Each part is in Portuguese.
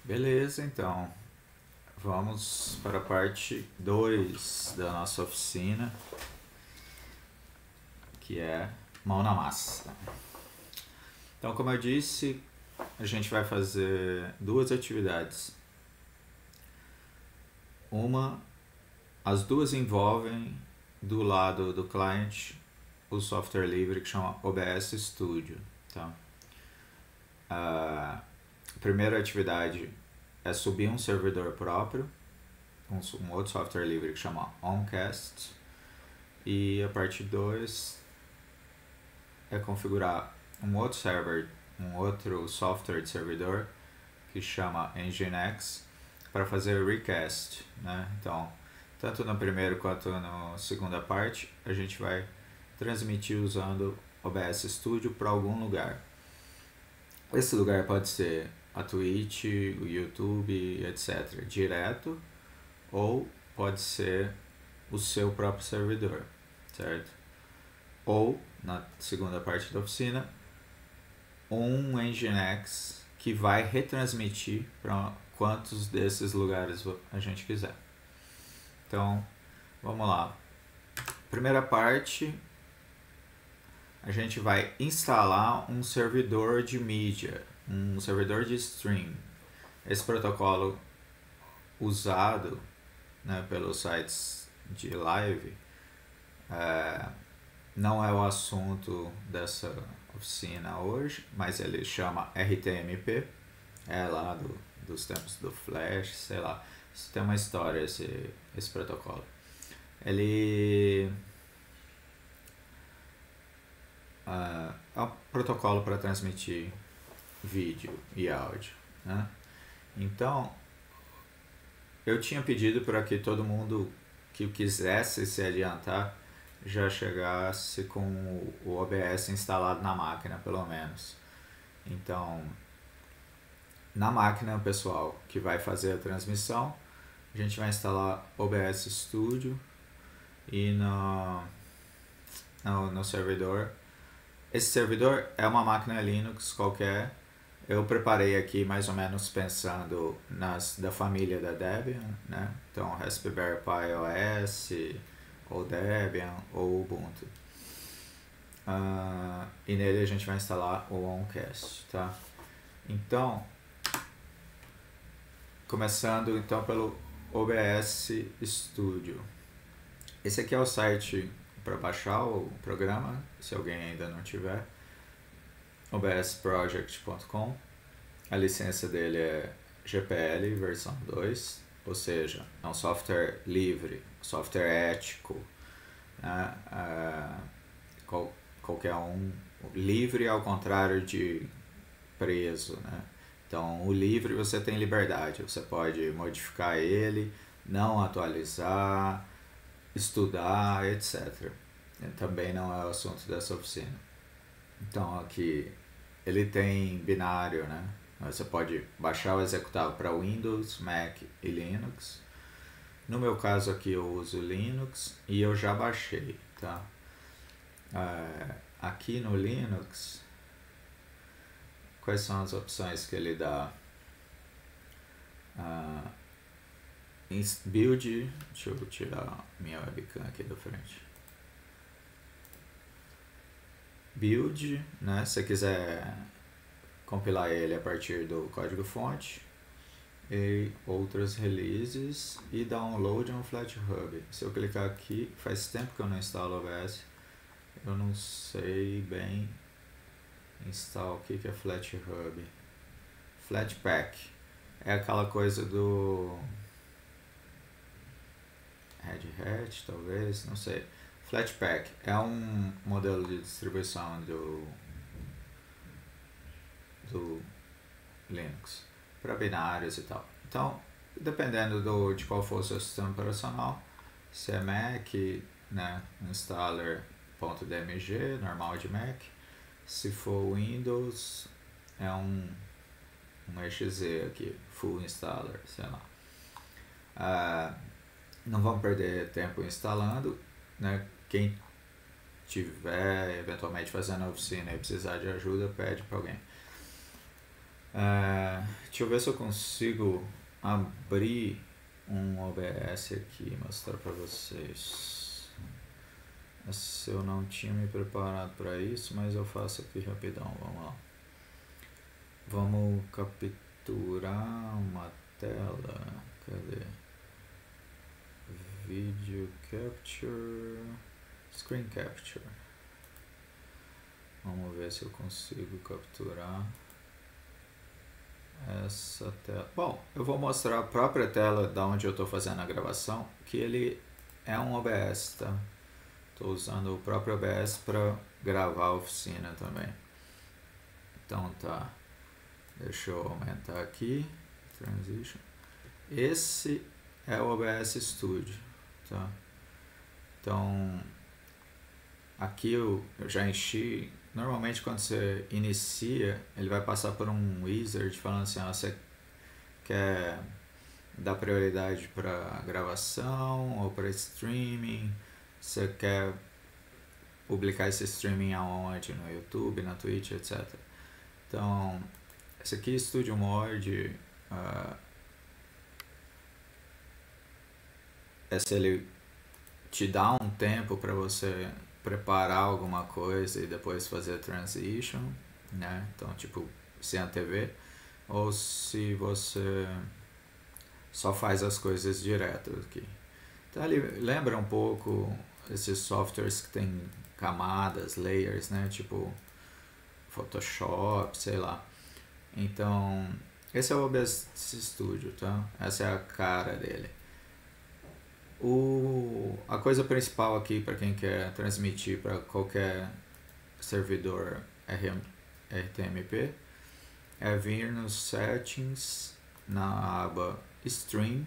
Beleza, então vamos para a parte 2 da nossa oficina, que é mão na massa. Então, como eu disse, a gente vai fazer duas atividades. As duas envolvem do lado do cliente o software livre que chama OBS Studio. Tá? A primeira atividade é subir um servidor próprio, um outro software livre que chama OnCast, e a parte 2 é configurar um outro server, um outro software de servidor que chama Nginx para fazer recast, né? Então, tanto no primeiro quanto na segunda parte, a gente vai transmitir usando OBS Studio para algum lugar. Esse lugar pode ser a Twitch, o YouTube, etc., direto, ou pode ser o seu próprio servidor, certo? Ou, na segunda parte da oficina, um Nginx que vai retransmitir para quantos desses lugares a gente quiser. Então, vamos lá. Primeira parte, a gente vai instalar um servidor de mídia, um servidor de stream. Esse protocolo usado, né, pelos sites de live não é o assunto dessa oficina hoje, mas ele chama RTMP, é lá dos tempos do Flash, sei lá. Isso tem uma história, esse protocolo. Ele é um protocolo para transmitir vídeo e áudio, né? Então, eu tinha pedido para que todo mundo que quisesse se adiantar já chegasse com o OBS instalado na máquina, pelo menos. Então, na máquina pessoal que vai fazer a transmissão, a gente vai instalar OBS Studio e no servidor. Esse servidor é uma máquina Linux qualquer. Eu preparei aqui mais ou menos pensando da família da Debian, né? Então, Raspberry Pi OS, ou Debian, ou Ubuntu. E nele a gente vai instalar o OnCast, tá? Então, começando então pelo OBS Studio. Esse aqui é o site para baixar o programa, se alguém ainda não tiver. obsproject.com. A licença dele é GPL versão 2, ou seja, é um software livre, software ético, né? Qualquer um, livre ao contrário de preso, né? Então, o livre você tem liberdade, você pode modificar ele, não atualizar, estudar, etc. Também não é o assunto dessa oficina. Então, aqui ele tem binário, né? Você pode baixar o executável para Windows, Mac e Linux. No meu caso aqui eu uso Linux e eu já baixei, tá? Aqui no Linux, quais são as opções que ele dá? Build, deixa eu tirar minha webcam aqui da frente. Build, né? Se você quiser compilar ele a partir do código-fonte, e outras releases, e download no FlatHub. Se eu clicar aqui, faz tempo que eu não instalo o OBS, eu não sei bem instalar o que é FlatHub. Flatpak é aquela coisa do Red Hat, talvez, não sei. Flatpak é um modelo de distribuição do Linux para binários e tal. Então, dependendo de qual for o seu sistema operacional, se é Mac, né, installer.dmg, normal de Mac. Se for Windows, é um exe aqui, full installer, sei lá. Não vamos perder tempo instalando, né? Quem tiver eventualmente fazendo a oficina e precisar de ajuda, pede para alguém. Deixa eu ver se eu consigo abrir um OBS aqui e mostrar para vocês. Se eu não tinha me preparado para isso, mas eu faço aqui rapidão. Vamos lá. Vamos capturar uma tela. Cadê? Video capture, screen capture. Vamos ver se eu consigo capturar essa tela. Bom, eu vou mostrar a própria tela da onde eu estou fazendo a gravação, que ele é um OBS, tá? Estou usando o próprio OBS para gravar a oficina também. Então tá, deixa eu aumentar aqui, transition. Esse é o OBS Studio, tá? Então aqui eu já enchi. Normalmente quando você inicia, ele vai passar por um wizard falando assim, ó, você quer dar prioridade para gravação ou para streaming, você quer publicar esse streaming aonde? No YouTube, na Twitch, etc. Então, esse aqui é Studio Mode, se ele te dá um tempo para você preparar alguma coisa e depois fazer a transition, né? Então, tipo, sem a TV, ou se você só faz as coisas direto aqui. Então, ele lembra um pouco esses softwares que tem camadas, layers, né? Tipo, Photoshop, sei lá. Então, esse é o OBS Studio, tá? Essa é a cara dele. A coisa principal aqui para quem quer transmitir para qualquer servidor RTMP é vir nos Settings, na aba Stream,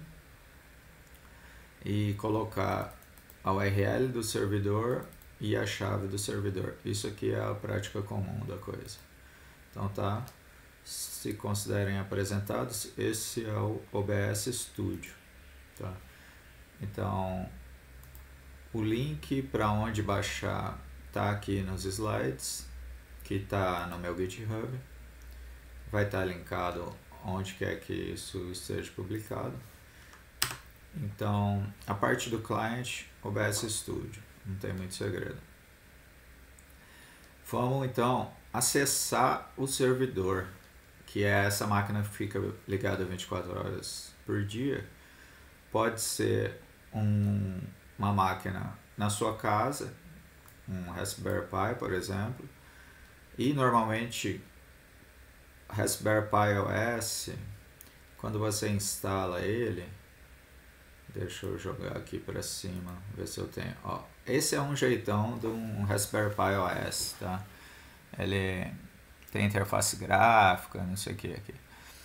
e colocar a URL do servidor e a chave do servidor. Isso aqui é a prática comum da coisa. Então tá, se considerem apresentados, esse é o OBS Studio, tá? Então, o link para onde baixar está aqui nos slides, que está no meu GitHub. Vai estar linkado onde quer que isso esteja publicado. Então, a parte do client, OBS Studio, não tem muito segredo. Vamos então acessar o servidor, que é essa máquina que fica ligada 24 horas por dia. Pode ser uma máquina na sua casa, um Raspberry Pi, por exemplo, e normalmente Raspberry Pi OS, quando você instala ele, deixa eu jogar aqui para cima, ver se eu tenho, ó, esse é um jeitão de um Raspberry Pi OS, tá? Ele tem interface gráfica, não sei o que aqui.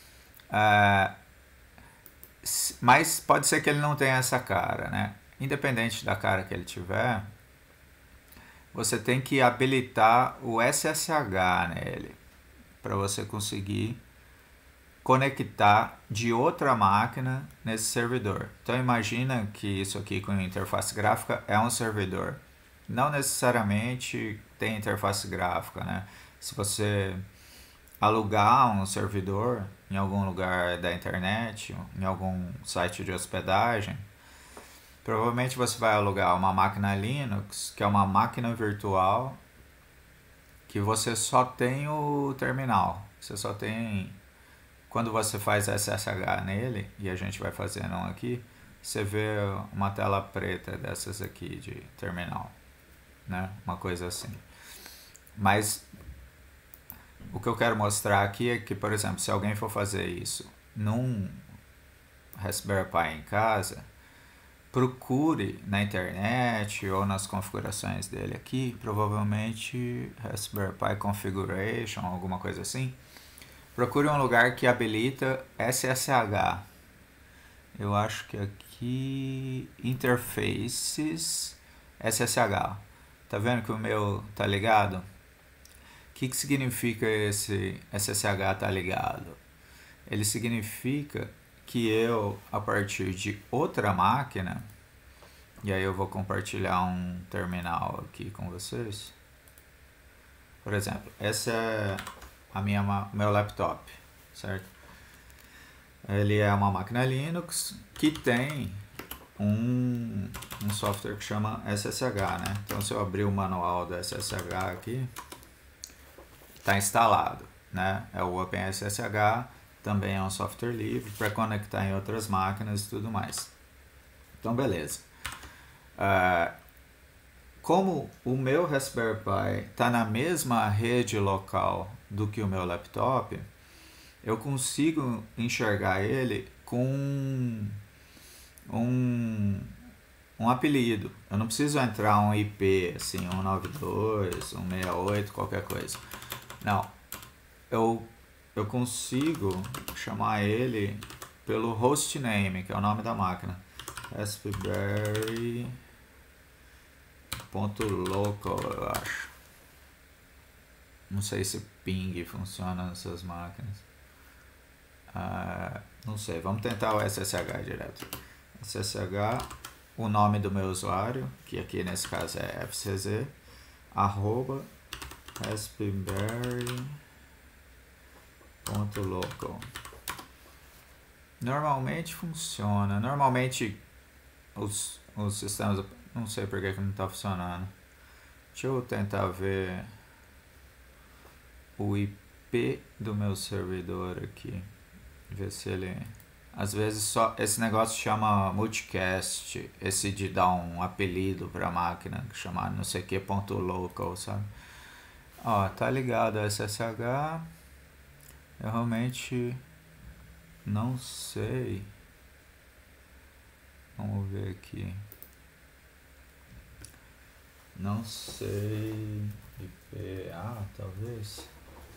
Mas pode ser que ele não tenha essa cara, né? Independente da cara que ele tiver, você tem que habilitar o SSH nele para você conseguir conectar de outra máquina nesse servidor. Então imagina que isso aqui com interface gráfica é um servidor. Não necessariamente tem interface gráfica, né? Se você alugar um servidor em algum lugar da internet, em algum site de hospedagem, provavelmente você vai alugar uma máquina Linux, que é uma máquina virtual, que você só tem o terminal. Você só tem... Quando você faz SSH nele, e a gente vai fazendo um aqui, você vê uma tela preta dessas aqui de terminal, né? Uma coisa assim. Mas o que eu quero mostrar aqui é que, por exemplo, se alguém for fazer isso num Raspberry Pi em casa, procure na internet ou nas configurações dele aqui, provavelmente Raspberry Pi Configuration, alguma coisa assim. Procure um lugar que habilita SSH. Eu acho que aqui Interfaces SSH. Tá vendo que o meu tá ligado? O que significa esse SSH tá ligado? Ele significa que eu, a partir de outra máquina, e aí eu vou compartilhar um terminal aqui com vocês. Por exemplo, essa é meu laptop, certo? Ele é uma máquina Linux que tem um software que chama SSH, né? Então, se eu abrir o manual do SSH aqui, está instalado, né? É o OpenSSH, também é um software livre para conectar em outras máquinas e tudo mais. Então, beleza. Como o meu Raspberry Pi está na mesma rede local do que o meu laptop, eu consigo enxergar ele com um apelido. Eu não preciso entrar um IP, assim, 192, 168, qualquer coisa. Não. Eu consigo chamar ele pelo hostname, que é o nome da máquina. Raspberry.local, eu acho. Não sei se ping funciona nessas máquinas. Não sei, vamos tentar o SSH direto. SSH, o nome do meu usuário, que aqui nesse caso é FCZ, arroba raspberry.local. Normalmente funciona. Normalmente os sistemas, não sei por que não está funcionando. Deixa eu tentar ver o IP do meu servidor aqui. Ver se ele... Às vezes só esse negócio chama multicast, esse de dar um apelido para a máquina, chamar não sei que .local, sabe? Ó, tá ligado a SSH. Eu realmente não sei. Vamos ver aqui. Não sei. IP. Talvez.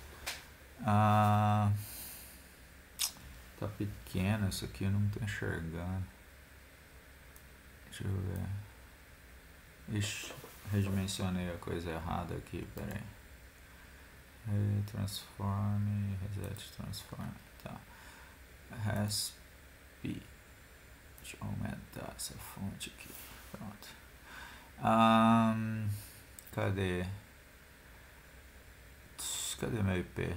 Tá pequeno isso aqui, eu não tô enxergando. Deixa eu ver. Ixi, redimensionei a coisa errada aqui, peraí. Transform, reset, transform. Tá. Rasp. Deixa eu aumentar essa fonte aqui. Pronto. Cadê? Cadê meu IP?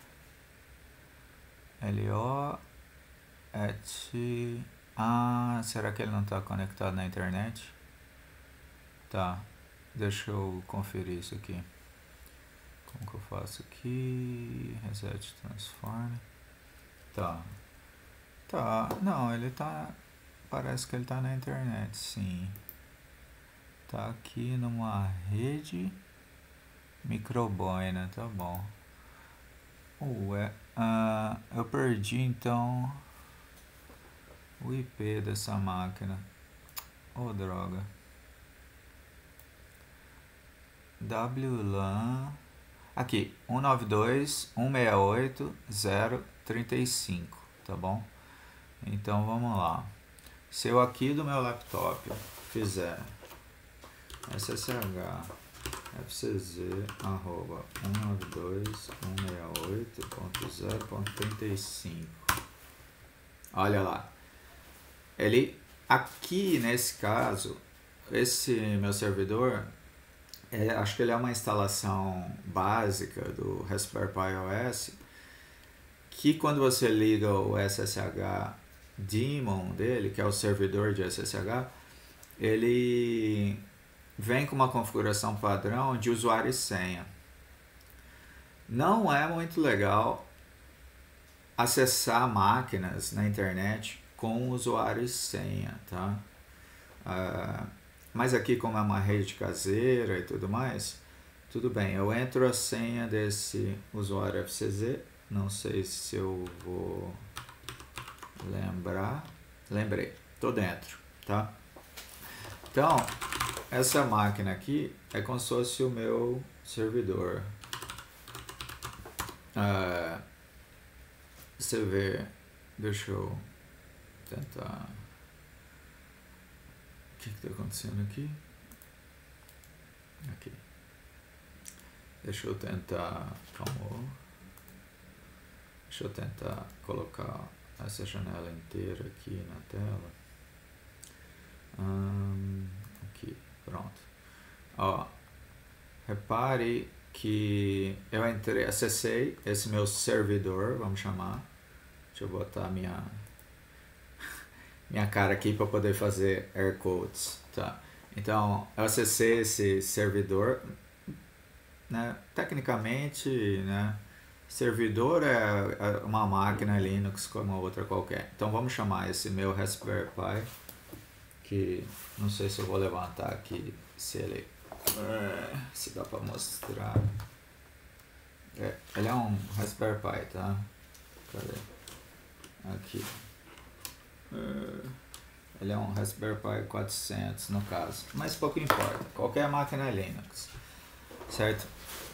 LO será que ele não está conectado na internet? Tá, deixa eu conferir isso aqui. Como que eu faço aqui? Reset, transform. Tá, não, ele tá, parece que ele tá na internet, sim. Tá aqui numa rede microboina, tá bom. Ué, eu perdi então o IP dessa máquina. Oh, droga. WLAN. Aqui, 192.168.0.35, tá bom? Então vamos lá. Se eu aqui do meu laptop fizer SSH FCZ arroba 192.168.0.35, olha lá. Ele, aqui nesse caso, esse meu servidor, acho que ele é uma instalação básica do Raspberry Pi OS, que quando você liga o SSH daemon dele, que é o servidor de SSH, ele vem com uma configuração padrão de usuário e senha. Não é muito legal acessar máquinas na internet com usuário e senha, tá? Mas aqui, como é uma rede caseira e tudo mais, tudo bem. Eu entro a senha desse usuário FCZ. Não sei se eu vou lembrar. Lembrei. Tô dentro, tá? Então, essa máquina aqui é como se fosse o meu servidor. Você vê. Deixa eu tentar... O que está acontecendo aqui? Aqui. Deixa eu tentar... Calma. Deixa eu tentar colocar essa janela inteira aqui na tela. Aqui, pronto. Ó, repare que eu acessei esse meu servidor, vamos chamar, Deixa eu botar minha cara aqui para poder fazer air quotes, tá? Então, eu acessei esse servidor, né? Tecnicamente, né? Servidor é uma máquina Linux como a outra qualquer. Então, vamos chamar esse meu Raspberry Pi, que não sei se eu vou levantar aqui, se dá para mostrar. Ele é um Raspberry Pi, tá? Cadê? Aqui. Ele é um Raspberry Pi 400 no caso, mas pouco importa, qualquer máquina Linux, certo?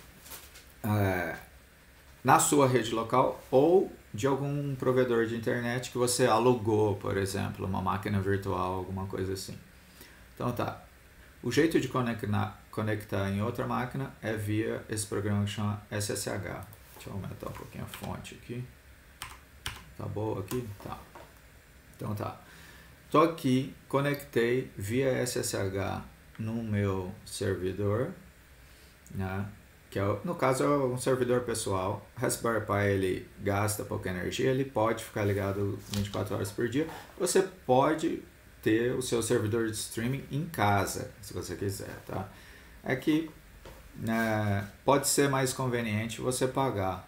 Na sua rede local ou de algum provedor de internet que você alugou, por exemplo, uma máquina virtual, alguma coisa assim. Então tá, o jeito de conectar em outra máquina é via esse programa que chama SSH. Deixa eu aumentar um pouquinho a fonte aqui. Tá boa aqui? Tá. Então tá. Tô aqui, conectei via SSH no meu servidor, né? Que é, no caso é um servidor pessoal. Raspberry Pi ele gasta pouca energia, ele pode ficar ligado 24 horas por dia. Você pode ter o seu servidor de streaming em casa, se você quiser, tá? É que pode ser mais conveniente você pagar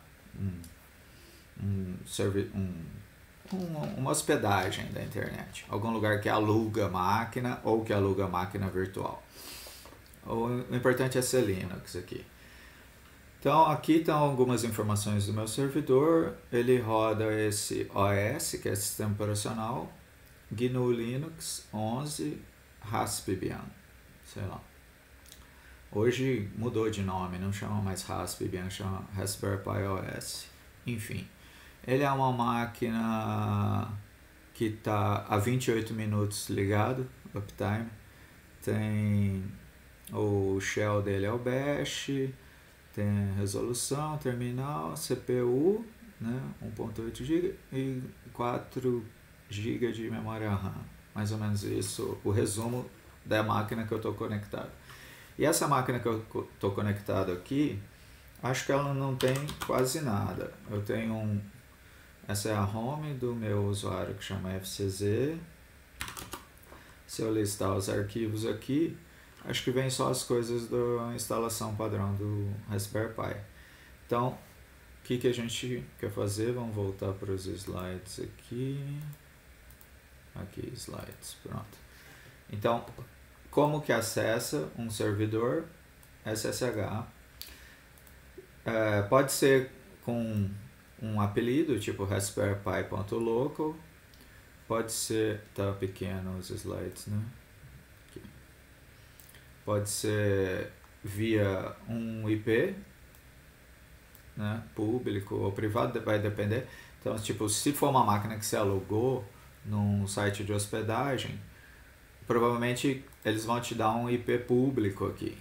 uma hospedagem da internet, algum lugar que aluga máquina ou que aluga máquina virtual. O importante é ser Linux aqui. Então aqui estão algumas informações do meu servidor. Ele roda esse OS, que é sistema operacional, GNU Linux 11 Raspbian, sei lá. Hoje mudou de nome, não chama mais Raspbian, chama Raspberry Pi OS. Enfim, ele é uma máquina que está a 28 minutos ligado, uptime. Tem o shell dele é o bash, tem resolução, terminal, CPU, né, 1.8 GB e 4 GB de memória RAM. Mais ou menos isso, o resumo da máquina que eu estou conectado. E essa máquina que eu estou conectado aqui, acho que ela não tem quase nada. Eu tenho essa é a home do meu usuário que chama FCZ. Se eu listar os arquivos aqui, acho que vem só as coisas da instalação padrão do Raspberry Pi. Então, o que a gente quer fazer? Vamos voltar para os slides aqui. Aqui, slides, pronto. Então, como que acessa um servidor SSH? Pode ser com um apelido, tipo raspberrypi.local. Pode ser, tá pequeno os slides, né? Aqui. Pode ser via um IP, né? Público ou privado, vai depender. Então, tipo, se for uma máquina que você alugou num site de hospedagem, provavelmente eles vão te dar um IP público aqui.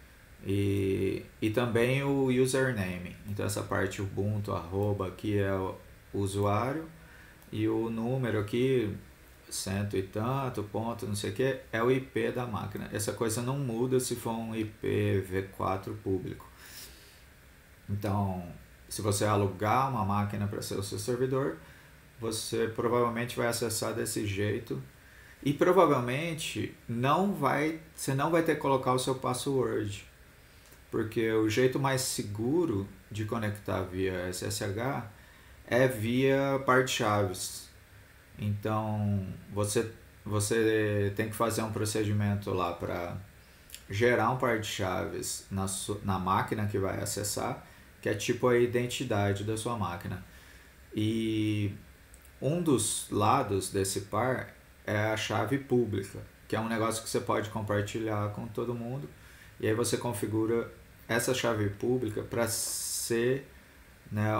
E também o username. Então essa parte ubuntu, arroba, aqui é o usuário. E o número aqui, cento e tanto, ponto, não sei o que, é o IP da máquina. Essa coisa não muda se for um IPv4 público. Então, se você alugar uma máquina para ser o seu servidor, você provavelmente vai acessar desse jeito. E provavelmente você não vai ter que colocar o seu password. Porque o jeito mais seguro de conectar via SSH é via par de chaves. Então, você tem que fazer um procedimento lá para gerar um par de chaves na máquina que vai acessar, que é tipo a identidade da sua máquina. E um dos lados desse par é a chave pública, que é um negócio que você pode compartilhar com todo mundo. E aí você configura essa chave pública para ser, né,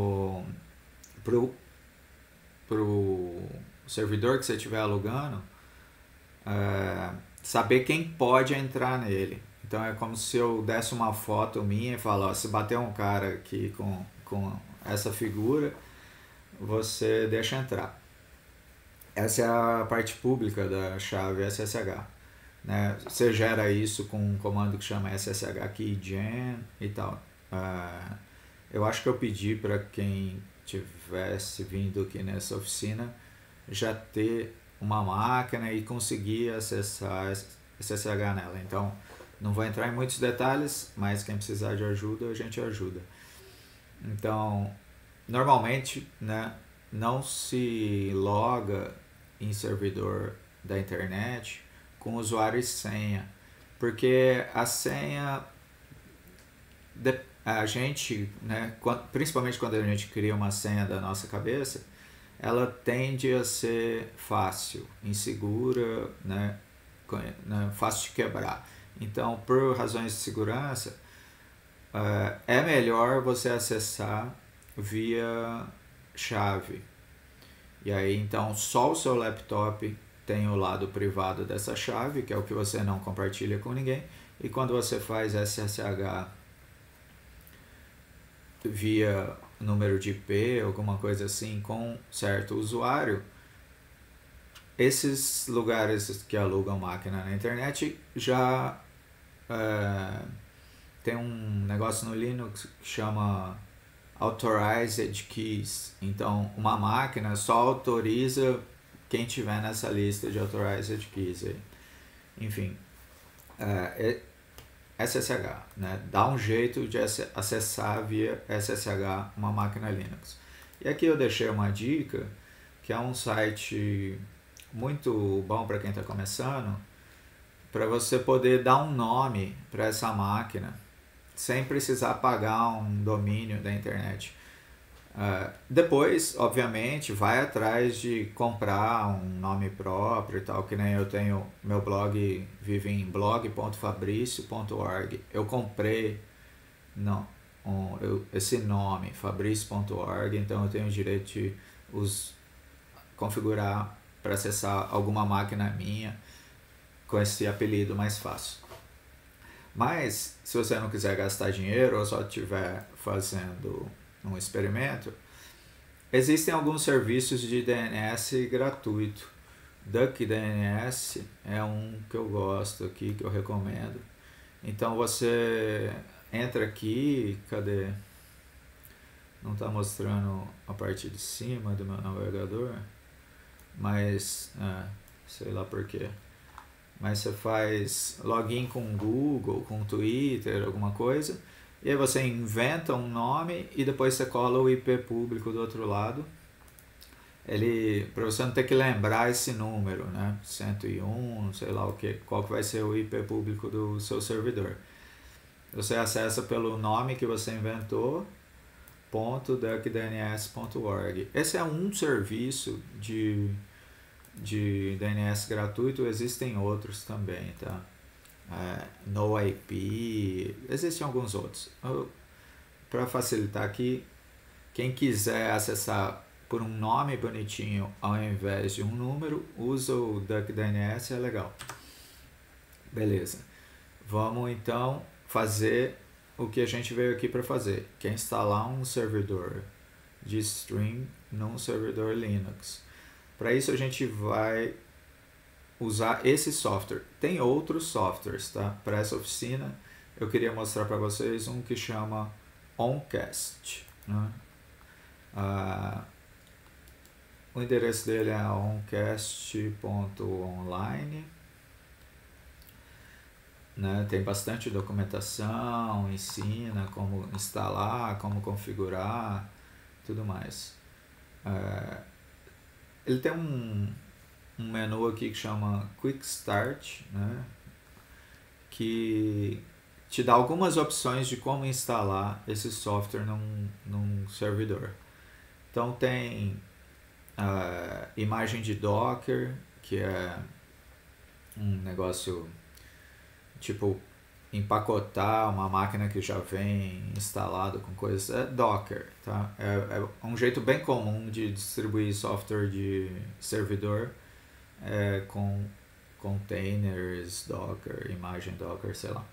pro servidor que você estiver alugando, saber quem pode entrar nele. Então é como se eu desse uma foto minha e falar, se bater um cara aqui com essa figura, você deixa entrar. Essa é a parte pública da chave SSH. Né? Você gera isso com um comando que chama SSH keygen e tal. Eu acho que eu pedi para quem tivesse vindo aqui nessa oficina, já ter uma máquina e conseguir acessar SSH nela. Então, não vou entrar em muitos detalhes, mas quem precisar de ajuda, a gente ajuda. Então, normalmente, né, não se loga em servidor da internet com usuário e senha, porque a senha, a gente, né, principalmente quando a gente cria uma senha da nossa cabeça, ela tende a ser fácil, insegura, né, fácil de quebrar. Então, por razões de segurança, é melhor você acessar via chave. E aí, então, só o seu laptop tem o lado privado dessa chave, que é o que você não compartilha com ninguém. E quando você faz SSH via número de IP, alguma coisa assim, com certo usuário, esses lugares que alugam máquina na internet já tem um negócio no Linux que chama Authorized Keys. Então, uma máquina só autoriza quem tiver nessa lista de Authorized Keys. Enfim, SSH, né? Dá um jeito de acessar via SSH uma máquina Linux. E aqui eu deixei uma dica, que é um site muito bom para quem está começando, para você poder dar um nome para essa máquina sem precisar pagar um domínio da internet. Depois, obviamente, vai atrás de comprar um nome próprio e tal, que nem eu tenho, meu blog vive em blog.fabricio.org. Eu comprei esse nome, fabricio.org, então eu tenho o direito de configurar para acessar alguma máquina minha com esse apelido mais fácil. Mas, se você não quiser gastar dinheiro ou só estiver fazendo um experimento, existem alguns serviços de DNS gratuito. DuckDNS é um que eu gosto aqui, que eu recomendo. Então você entra aqui, cadê? Não está mostrando a parte de cima do meu navegador, mas sei lá porquê. Mas você faz login com Google, com Twitter, alguma coisa, e aí você inventa um nome e depois você cola o IP público do outro lado. Para você não ter que lembrar esse número, né? 101, sei lá o que, qual que vai ser o IP público do seu servidor. Você acessa pelo nome que você inventou, .duckdns.org. Esse é um serviço de DNS gratuito, existem outros também, tá? NoIP, existem alguns outros. Para facilitar aqui, quem quiser acessar por um nome bonitinho ao invés de um número, usa o DuckDNS, é legal. Beleza. Vamos então fazer o que a gente veio aqui para fazer, que é instalar um servidor de stream num servidor Linux. Para isso a gente vai usar esse software. Tem outros softwares, tá? Para essa oficina eu queria mostrar para vocês um que chama Oncast, né? O endereço dele é oncast.online, né? Tem bastante documentação, ensina como instalar, como configurar, tudo mais. Ele tem um menu aqui que chama Quick Start, né? Que te dá algumas opções de como instalar esse software num servidor. Então tem imagem de Docker, que é um negócio tipo empacotar uma máquina que já vem instalado com coisas. É Docker, tá? É um jeito bem comum de distribuir software de servidor com containers Docker, imagem Docker, sei lá.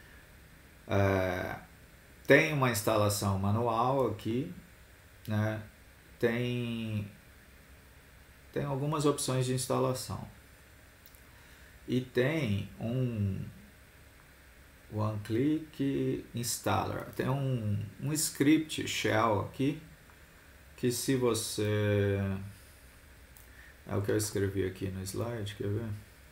Tem uma instalação manual aqui, né? Tem algumas opções de instalação e tem um One Click Installer, tem um script shell aqui que se você... É o que eu escrevi aqui no slide, quer ver?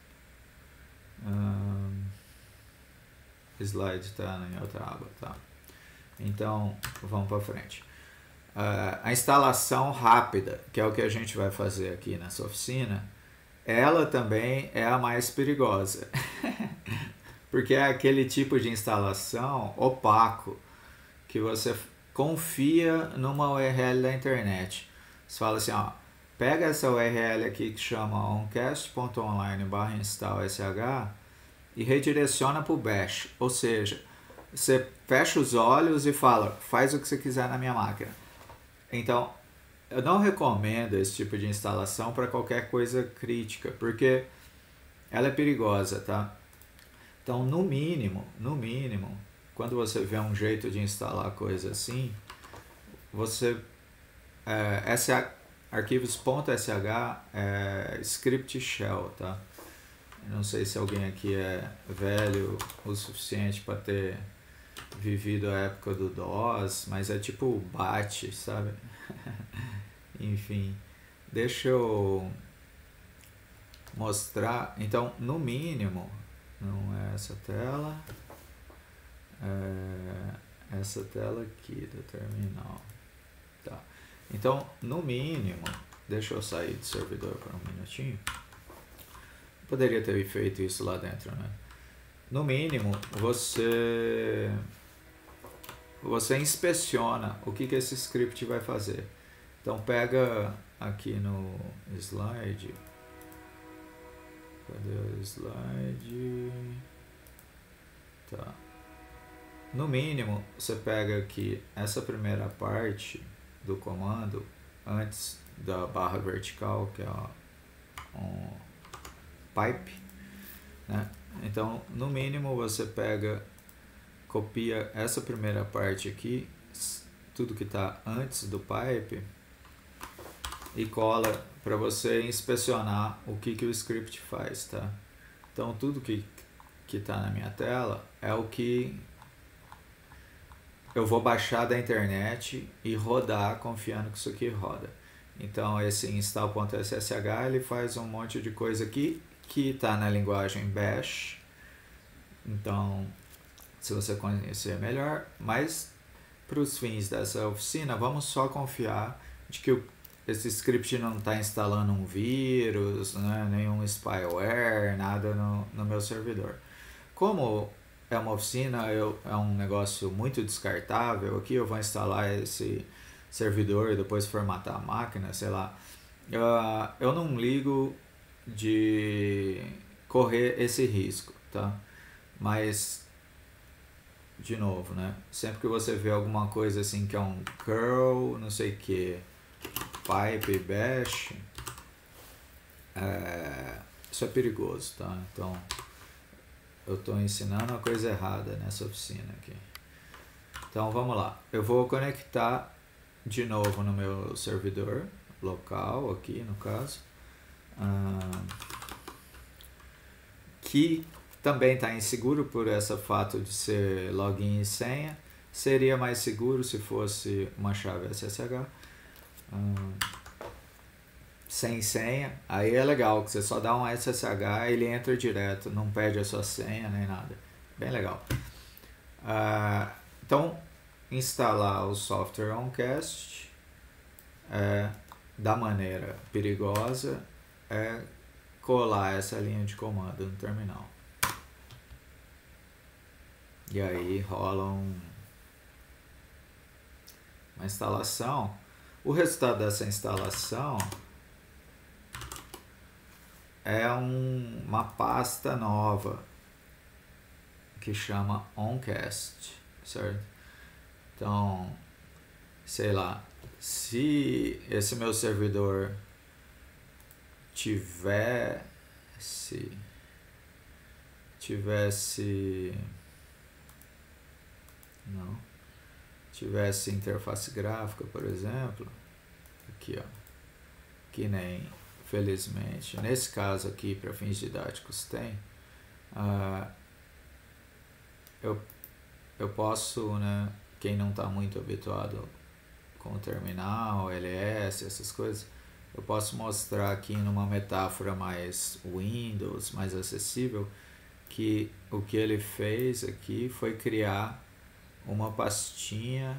Slide está em outra aba, tá? Então, vamos para frente. A instalação rápida, que é o que a gente vai fazer aqui nessa oficina, ela também é a mais perigosa. Porque é aquele tipo de instalação opaco, que você confia numa URL da internet. Você fala assim, ó, pega essa URL aqui que chama oncast.online/install.sh e redireciona para o bash. Ou seja, você fecha os olhos e fala, faz o que você quiser na minha máquina. Então, eu não recomendo esse tipo de instalação para qualquer coisa crítica, porque ela é perigosa, tá? Então, no mínimo, quando você vê um jeito de instalar coisa assim, você arquivos.sh é script shell, tá? Não sei se alguém aqui é velho o suficiente para ter vivido a época do DOS, mas é tipo BAT, sabe? Enfim, deixa eu mostrar. Então, no mínimo, não é essa tela, é essa tela aqui do terminal. Tá. Então, no mínimo, deixa eu sair do servidor por um minutinho. Poderia ter feito isso lá dentro, né? No mínimo, você inspeciona o que esse script vai fazer. Então, pega aqui no slide. Cadê o slide? Tá. No mínimo, você pega aqui essa primeira parte do comando, antes da barra vertical, que é um pipe, né? Então, no mínimo, você pega, copia essa primeira parte aqui, tudo que está antes do pipe, e cola para você inspecionar o que o script faz, tá? Então, tudo que está na minha tela é o que eu vou baixar da internet e rodar confiando que isso aqui roda. Então, esse install.ssh ele faz um monte de coisa aqui que está na linguagem bash. Então, se você conhecer melhor, mas para os fins dessa oficina, vamos só confiar de que esse script não está instalando um vírus, né, nenhum spyware, nada no meu servidor. Como é uma oficina, é um negócio muito descartável, aqui eu vou instalar esse servidor e depois formatar a máquina, sei lá. Eu não ligo de correr esse risco, tá? Mas, de novo, né? Sempre que você vê alguma coisa assim que é um curl, não sei o que, pipe, bash, isso é perigoso, tá? Então, eu estou ensinando a coisa errada nessa oficina aqui. Então, vamos lá. Eu vou conectar de novo no meu servidor local, aqui no caso, que também está inseguro por esse fato de ser login e senha. Seria mais seguro se fosse uma chave SSH. Sem senha, aí é legal, que você só dá um SSH e ele entra direto, não pede a sua senha nem nada. Bem legal. Então, instalar o software Oncast da maneira perigosa é colar essa linha de comando no terminal. E aí rola uma instalação. O resultado dessa instalação é uma pasta nova que chama Oncast, certo? Então, sei lá, se esse meu servidor tivesse interface gráfica, por exemplo, aqui ó, que nem felizmente nesse caso aqui para fins didáticos tem, eu posso, né, quem não está muito habituado com o terminal, LS, essas coisas, eu posso mostrar aqui numa metáfora mais Windows, mais acessível, que o que ele fez aqui foi criar uma pastinha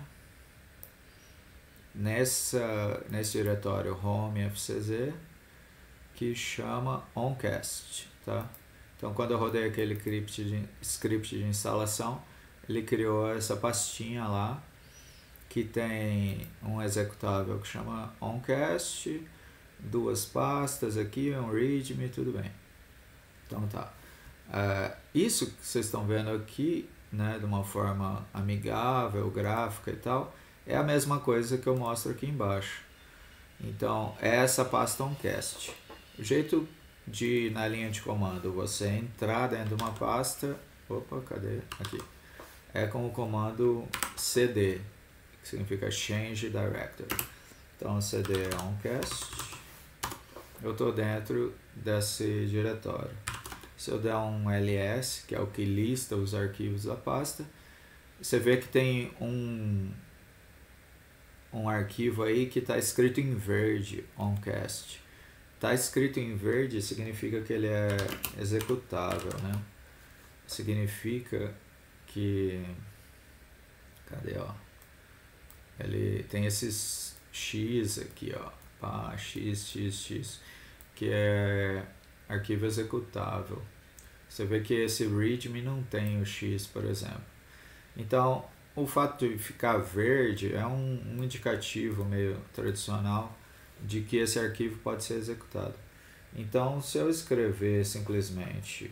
nesse diretório home fcz que chama oncast, tá? Então quando eu rodei aquele script de instalação, ele criou essa pastinha lá que tem um executável que chama oncast, duas pastas aqui, um readme, tudo bem. Então tá. Isso que vocês estão vendo aqui, né, de uma forma amigável, gráfica e tal, é a mesma coisa que eu mostro aqui embaixo. Então, é essa pasta oncast. O jeito de, na linha de comando, você entrar dentro de uma pasta, opa, cadê? Aqui. É com o comando cd, que significa change directory. Então, cd é oncast. Eu estou dentro desse diretório. Se eu der um ls, que é o que lista os arquivos da pasta, você vê que tem um arquivo aí que está escrito em verde, oncast. Está escrito em verde significa que ele é executável, né? Significa que... Cadê, ó? Ele tem esses X aqui, ó. Pá, X, que é arquivo executável. Você vê que esse readme não tem o X, por exemplo. Então, o fato de ficar verde é um indicativo meio tradicional de que esse arquivo pode ser executado. Então, se eu escrever simplesmente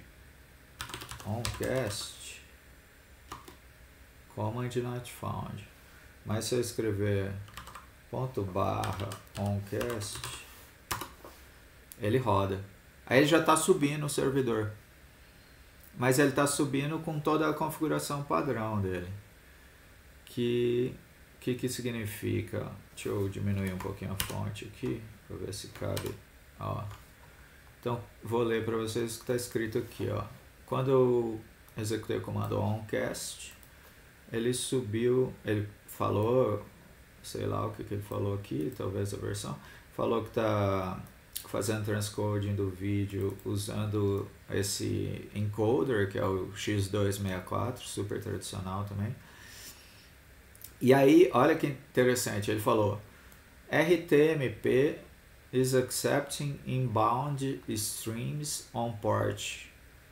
oncast, command not found, mas se eu escrever /oncast, ele roda. Aí ele já está subindo o servidor, mas ele está subindo com toda a configuração padrão dele. Que significa? Deixa eu diminuir um pouquinho a fonte aqui para ver se cabe. Ó. Então vou ler para vocês o que está escrito aqui. Ó. Quando eu executei o comando oncast, ele subiu, ele falou, sei lá o que ele falou aqui, talvez a versão, falou que está fazendo transcoding do vídeo usando esse encoder, que é o X264, super tradicional também. E aí, olha que interessante, ele falou RTMP is accepting inbound streams on port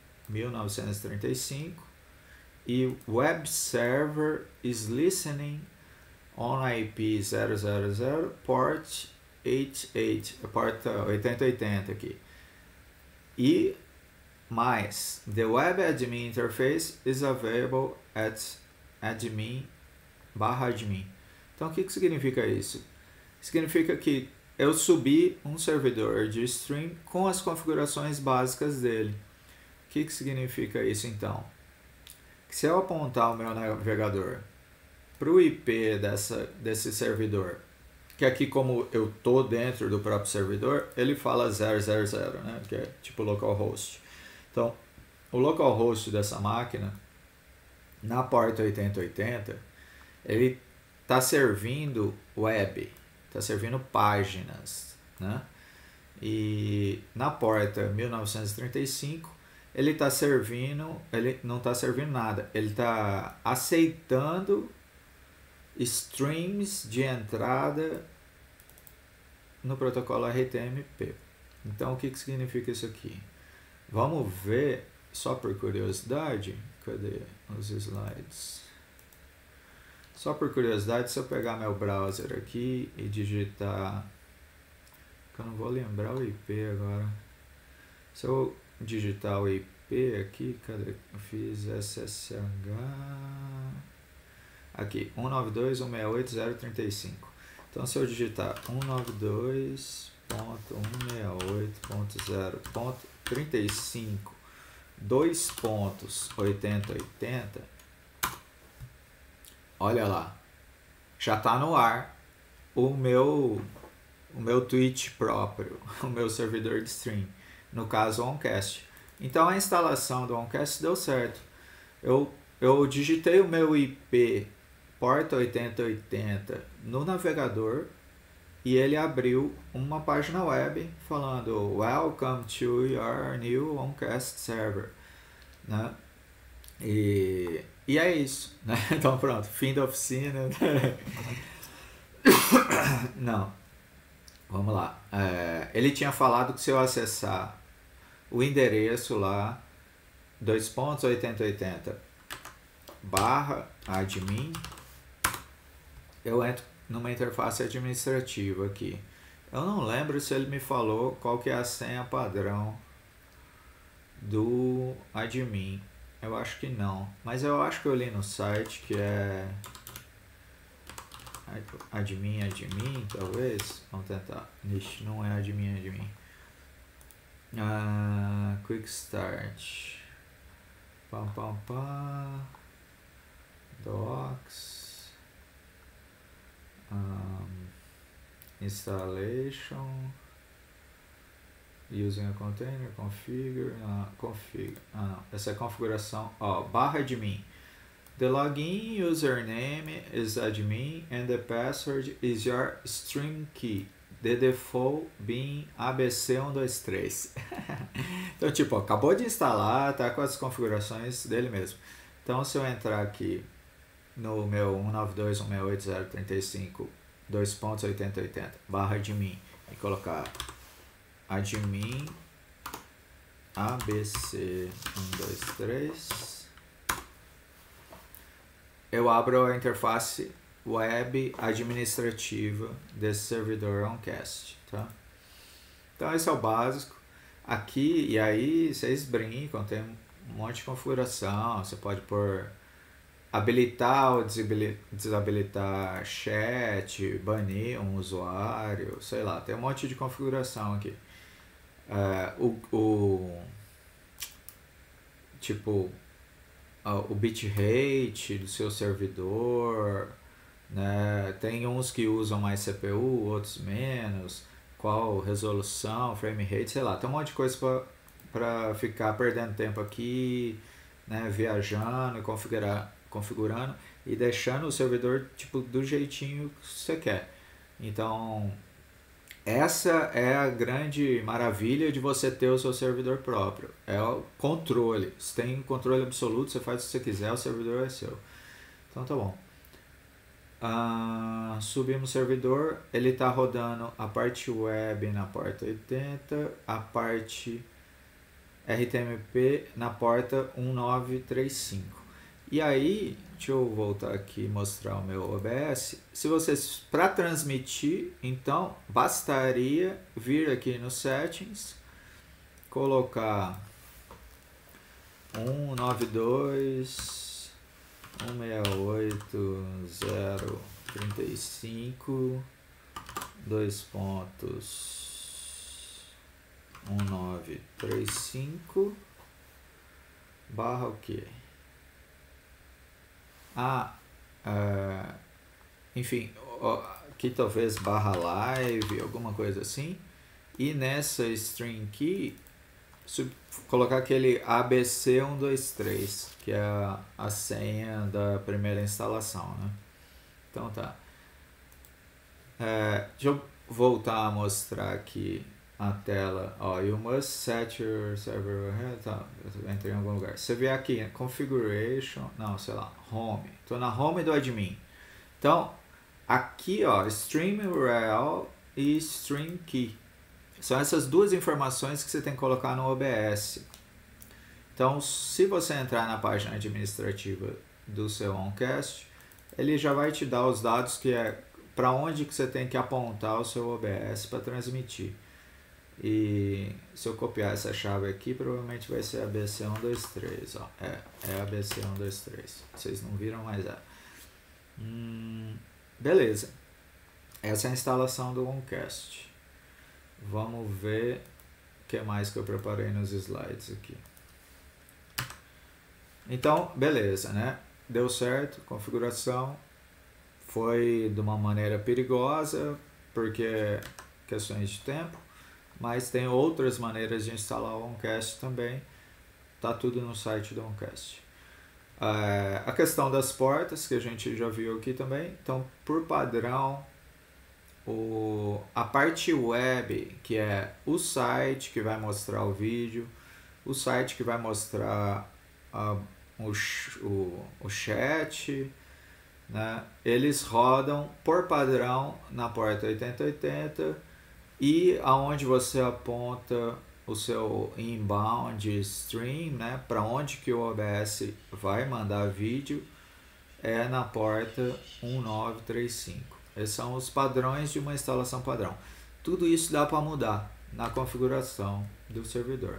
1935 e web server is listening on IP 000 port 88, port 8080 aqui. E mais, the web admin interface is available at admin/admin. Então, o que significa isso? Significa que eu subi um servidor de stream com as configurações básicas dele. O que significa isso, então? Que se eu apontar o meu navegador para o IP desse servidor, que aqui, como eu estou dentro do próprio servidor, ele fala 000, né? Que é tipo localhost. Então, o localhost dessa máquina, na porta 8080, ele está servindo web, está servindo páginas, né? E na porta 1935, ele está servindo, ele não está servindo nada, ele está aceitando streams de entrada no protocolo RTMP. Então, o que significa isso aqui? Vamos ver, só por curiosidade, cadê os slides? Só por curiosidade, se eu pegar meu browser aqui e digitar, que eu não vou lembrar o IP agora, se eu digitar o IP aqui, cadê? Eu fiz SSH, aqui, 192.168.0.35. Então, se eu digitar 192.168.0.35, 2.8080, olha lá, já está no ar o meu Twitch próprio, o meu servidor de stream, no caso o Oncast. Então a instalação do Oncast deu certo. Eu digitei o meu IP porta 8080 no navegador e ele abriu uma página web falando Welcome to your new OnCast server, né? E é isso, né? Então pronto, fim da oficina. Não, vamos lá. Ele tinha falado que se eu acessar o endereço lá 2.8080/admin, eu entro numa interface administrativa aqui. Eu não lembro se ele me falou qual que é a senha padrão do admin. Eu acho que não, mas eu acho que eu li no site que é admin, talvez. Vamos tentar. Ixi, não é admin. Quick Start. Docs. Installation. Using a container, configure. Essa é a configuração. /admin. The login username is admin and the password is your stream key. The default being ABC123. Então, tipo, acabou de instalar, tá com as configurações dele mesmo. Então, se eu entrar aqui no meu 192.168.035 2.8080/admin e colocar admin ABC123, eu abro a interface web administrativa desse servidor OnCast, tá? Então esse é o básico. Aqui, e aí vocês brincam, tem um monte de configuração, você pode pôr habilitar ou desabilitar chat, banir um usuário, sei lá, tem um monte de configuração aqui. Tipo, o bitrate do seu servidor, né? Tem uns que usam mais CPU, outros menos, qual resolução, frame rate, sei lá, tem um monte de coisa para ficar perdendo tempo aqui, né? Viajando e configurando e deixando o servidor tipo do jeitinho que você quer. Então essa é a grande maravilha de você ter o seu servidor próprio, é o controle. Você tem controle absoluto, você faz o que você quiser, o servidor é seu. Então tá bom. Subimos o servidor, ele está rodando a parte web na porta 80, a parte RTMP na porta 1935. E aí, deixa eu voltar aqui e mostrar o meu OBS. Se vocês, para transmitir, então, bastaria vir aqui no Settings, colocar 192.168.035 2.1935 barra o quê? Enfim, aqui talvez barra live, alguma coisa assim. E nessa string key, colocar aquele ABC123, que é a senha da primeira instalação, né? Então tá. Deixa eu voltar a mostrar aqui a tela. You must set your server ahead. Tá, eu entrei em algum lugar. Você vê aqui, configuration, não, sei lá, home. Estou na home do admin. Então, aqui, stream URL e stream key. São essas duas informações que você tem que colocar no OBS. Então, se você entrar na página administrativa do seu OnCast, ele já vai te dar os dados que é para onde que você tem que apontar o seu OBS para transmitir. E se eu copiar essa chave aqui, provavelmente vai ser ABC123. É ABC123. Vocês não viram, mas é. Beleza. Essa é a instalação do OnCast. Vamos ver o que mais que eu preparei nos slides aqui. Então, beleza, né? Deu certo, configuração. Foi de uma maneira perigosa, porque questões de tempo. Mas tem outras maneiras de instalar o OnCast também. Tá tudo no site do OnCast. A questão das portas, que a gente já viu aqui também. Então, por padrão, a parte web, que é o site que vai mostrar o vídeo, o site que vai mostrar o chat, né? Eles rodam por padrão na porta 8080 e aonde você aponta o seu inbound stream, né? Para onde que o OBS vai mandar vídeo é na porta 1935. Esses são os padrões de uma instalação padrão. Tudo isso dá para mudar na configuração do servidor.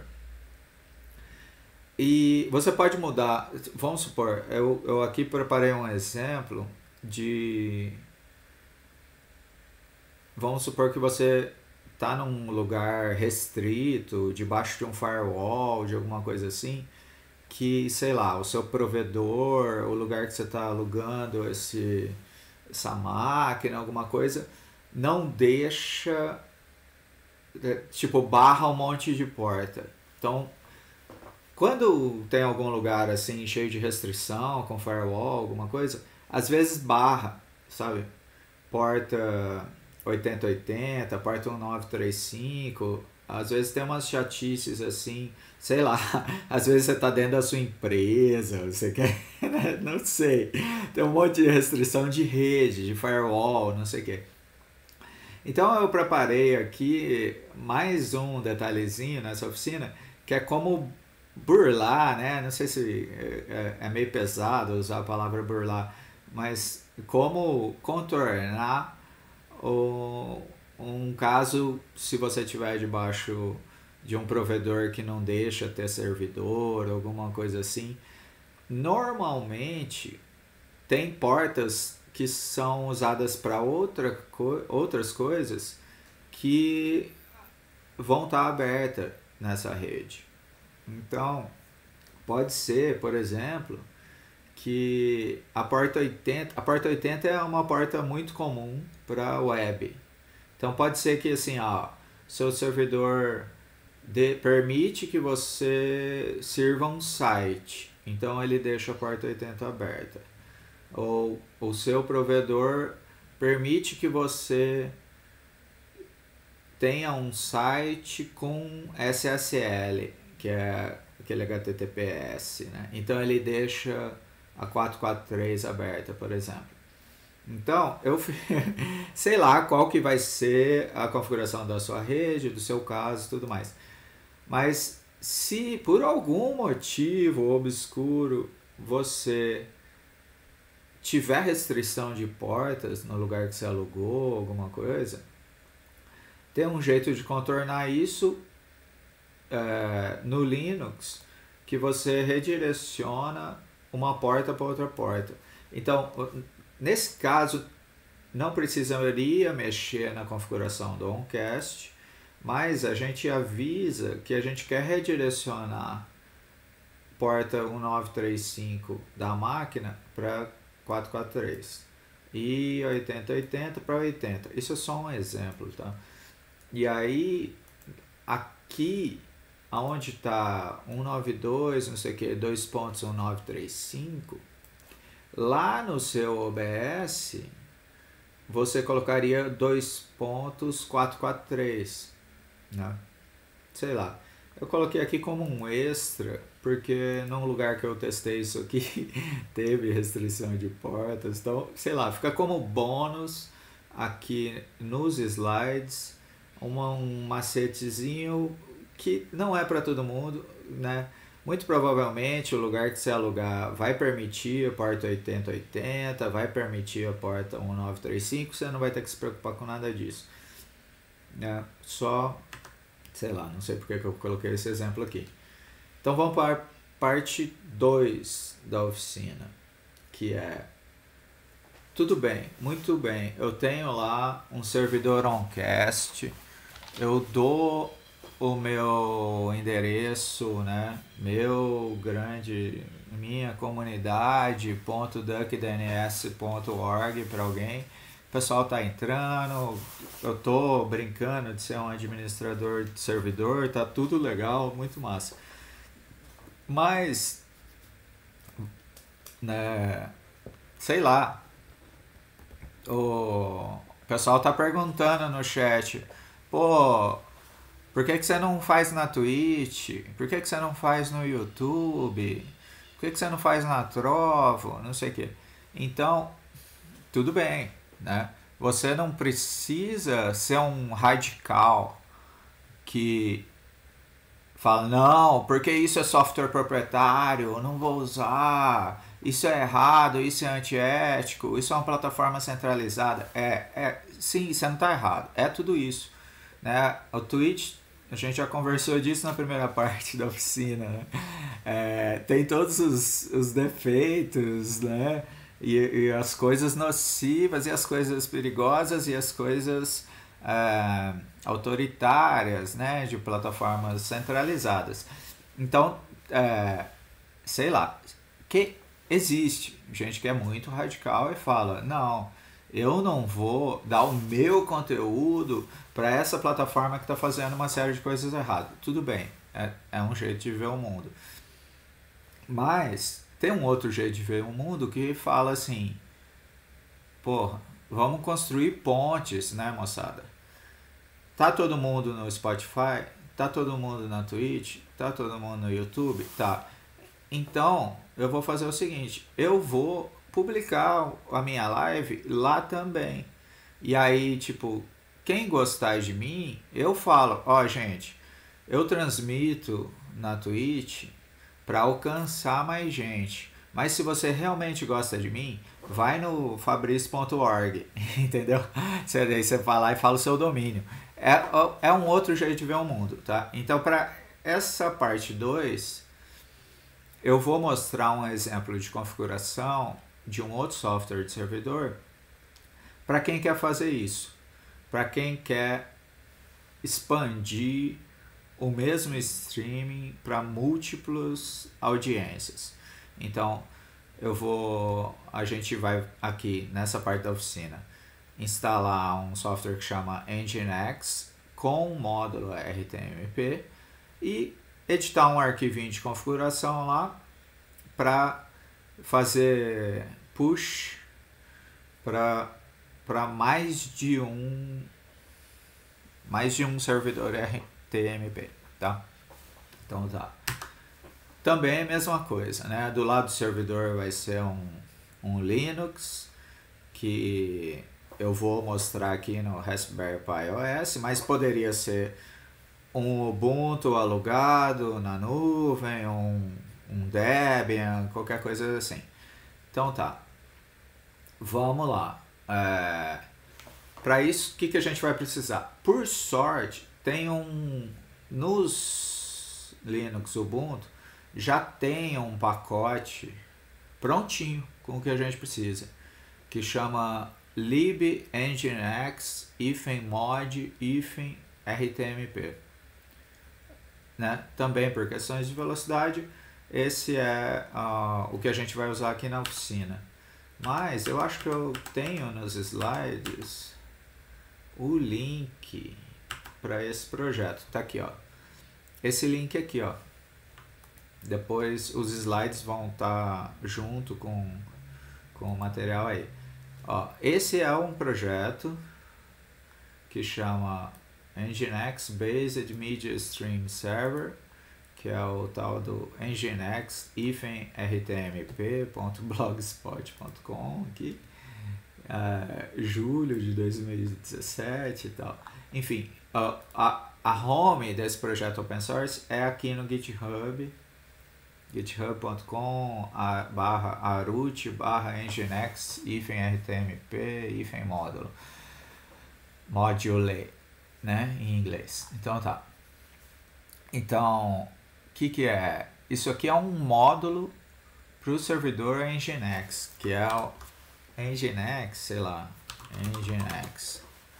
E você pode mudar, vamos supor, eu aqui preparei um exemplo de... Vamos supor que você está num lugar restrito, debaixo de um firewall, de alguma coisa assim, que, sei lá, o seu provedor, o lugar que você está alugando essa máquina, alguma coisa, não deixa, tipo, barra um monte de porta. Então, quando tem algum lugar assim cheio de restrição, com firewall, alguma coisa, às vezes barra, sabe? Porta 8080, porta 1935, às vezes tem umas chatices assim, sei lá, às vezes você tá dentro da sua empresa, você quer, não sei, tem um monte de restrição de rede, de firewall, não sei o que. Então eu preparei aqui mais um detalhezinho nessa oficina, que é como burlar, né? Não sei se é meio pesado usar a palavra burlar, mas como contornar um caso se você estiver debaixo de um provedor que não deixa ter servidor, alguma coisa assim. Normalmente tem portas que são usadas para outras coisas que vão estar abertas nessa rede. Então, pode ser, por exemplo, que a porta 80 é uma porta muito comum para web. Então, pode ser que assim, seu servidor permite que você sirva um site. Então, ele deixa a porta 80 aberta. Ou o seu provedor permite que você tenha um site com SSL, que é aquele HTTPS, né? Então ele deixa a 443 aberta, por exemplo. Então, eu sei lá qual que vai ser a configuração da sua rede, do seu caso e tudo mais. Mas se por algum motivo obscuro você tiver restrição de portas no lugar que você alugou, alguma coisa, tem um jeito de contornar isso no Linux, que você redireciona uma porta para outra porta. Então, nesse caso, não precisaria mexer na configuração do OnCast, mas a gente avisa que a gente quer redirecionar porta 1935 da máquina para 443 e 8080 para 80. Isso é só um exemplo, tá? E aí, aqui, aonde está 192, não sei o que, 2.1935, lá no seu OBS, você colocaria 2.443, né? Sei lá. Eu coloquei aqui como um extra, porque num lugar que eu testei isso aqui, teve restrição de portas. Então, sei lá, fica como bônus aqui nos slides, um macetezinho que não é para todo mundo, né? Muito provavelmente o lugar que você alugar vai permitir a porta 8080, vai permitir a porta 1935, você não vai ter que se preocupar com nada disso, né? Só, sei lá, não sei porque que eu coloquei esse exemplo aqui. Então vamos para a parte 2 da oficina, que é: tudo bem, muito bem, eu tenho lá um servidor OnCast, eu dou o meu endereço, né, minha comunidade .duckdns.org para alguém, o pessoal tá entrando, eu tô brincando de ser um administrador de servidor, tá tudo legal, muito massa. Mas né? Sei lá. O pessoal tá perguntando no chat, pô, por que você não faz na Twitch? Por que você não faz no YouTube? Por que você não faz na Trovo? Não sei o quê. Então, tudo bem, né? Você não precisa ser um radical que fala, não, porque isso é software proprietário, eu não vou usar, isso é errado, isso é antiético, isso é uma plataforma centralizada. Sim, você não está errado, é tudo isso. Né? O Twitch, a gente já conversou disso na primeira parte da oficina, né? Tem todos os defeitos, né? E as coisas nocivas, e as coisas perigosas, e as coisas autoritárias, né? De plataformas centralizadas. Então, sei lá, que existe gente que é muito radical e fala, não, eu não vou dar o meu conteúdo para essa plataforma que está fazendo uma série de coisas erradas. Tudo bem, é um jeito de ver o mundo. Mas tem um outro jeito de ver o mundo que fala assim, porra, vamos construir pontes, né, moçada? Tá todo mundo no Spotify? Tá todo mundo na Twitch? Tá todo mundo no YouTube? Tá. Então, eu vou fazer o seguinte, eu vou publicar a minha live lá também. E aí, tipo, quem gostar de mim, eu falo, ó, gente, eu transmito na Twitch para alcançar mais gente. Mas se você realmente gosta de mim, vai no fabrício.org, entendeu? Daí você vai lá e fala o seu domínio. É um outro jeito de ver o mundo, tá? Então, para essa parte 2, eu vou mostrar um exemplo de configuração de um outro software de servidor para quem quer fazer isso, para quem quer expandir o mesmo streaming para múltiplas audiências. Então, a gente vai aqui nessa parte da oficina instalar um software que chama Nginx com um módulo RTMP e editar um arquivinho de configuração lá para fazer push para mais de um servidor RTMP, tá? Então tá. Também é a mesma coisa, né? Do lado do servidor vai ser um Linux que eu vou mostrar aqui no Raspberry Pi OS, mas poderia ser um Ubuntu alugado na nuvem, um Debian, qualquer coisa assim. Então tá, vamos lá. Para isso, o que a gente vai precisar? Por sorte, tem nos Linux Ubuntu, já tem um pacote prontinho com o que a gente precisa, que chama libnginx -mod -rtmp. Né? Também por questões de velocidade, esse é o que a gente vai usar aqui na oficina. Mas eu acho que eu tenho nos slides o link para esse projeto. Tá aqui, ó. Esse link aqui, ó. Depois os slides vão estar junto com o material aí. Ó, esse é um projeto que chama Nginx Based Media Stream Server, que é o tal do nginx-rtmp.blogspot.com aqui, julho de 2017 e tal. Enfim, a home desse projeto open source é aqui no GitHub, github.com/arut/nginx-rtmp-módulo, module, né, em inglês. Então tá. Então, o que é? Isso aqui é um módulo para o servidor Nginx, que é o Nginx, sei lá, Nginx.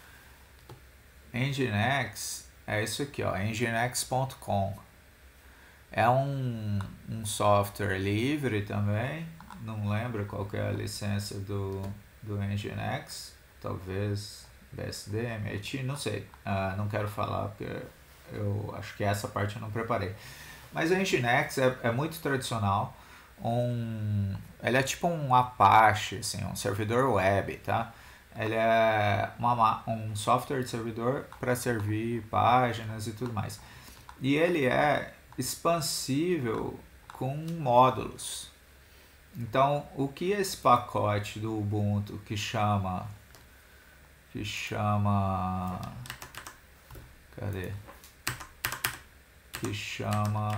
Nginx é isso aqui, ó, nginx.com. É um software livre também, não lembro qual que é a licença do Nginx, talvez BSD, MIT, não sei, não quero falar porque eu acho que essa parte eu não preparei. Mas o Nginx é muito tradicional, ele é tipo um Apache, assim, um servidor web, tá? Ele é um software de servidor para servir páginas e tudo mais. E ele é expansível com módulos. Então, o que esse pacote do Ubuntu que chama cadê? Que chama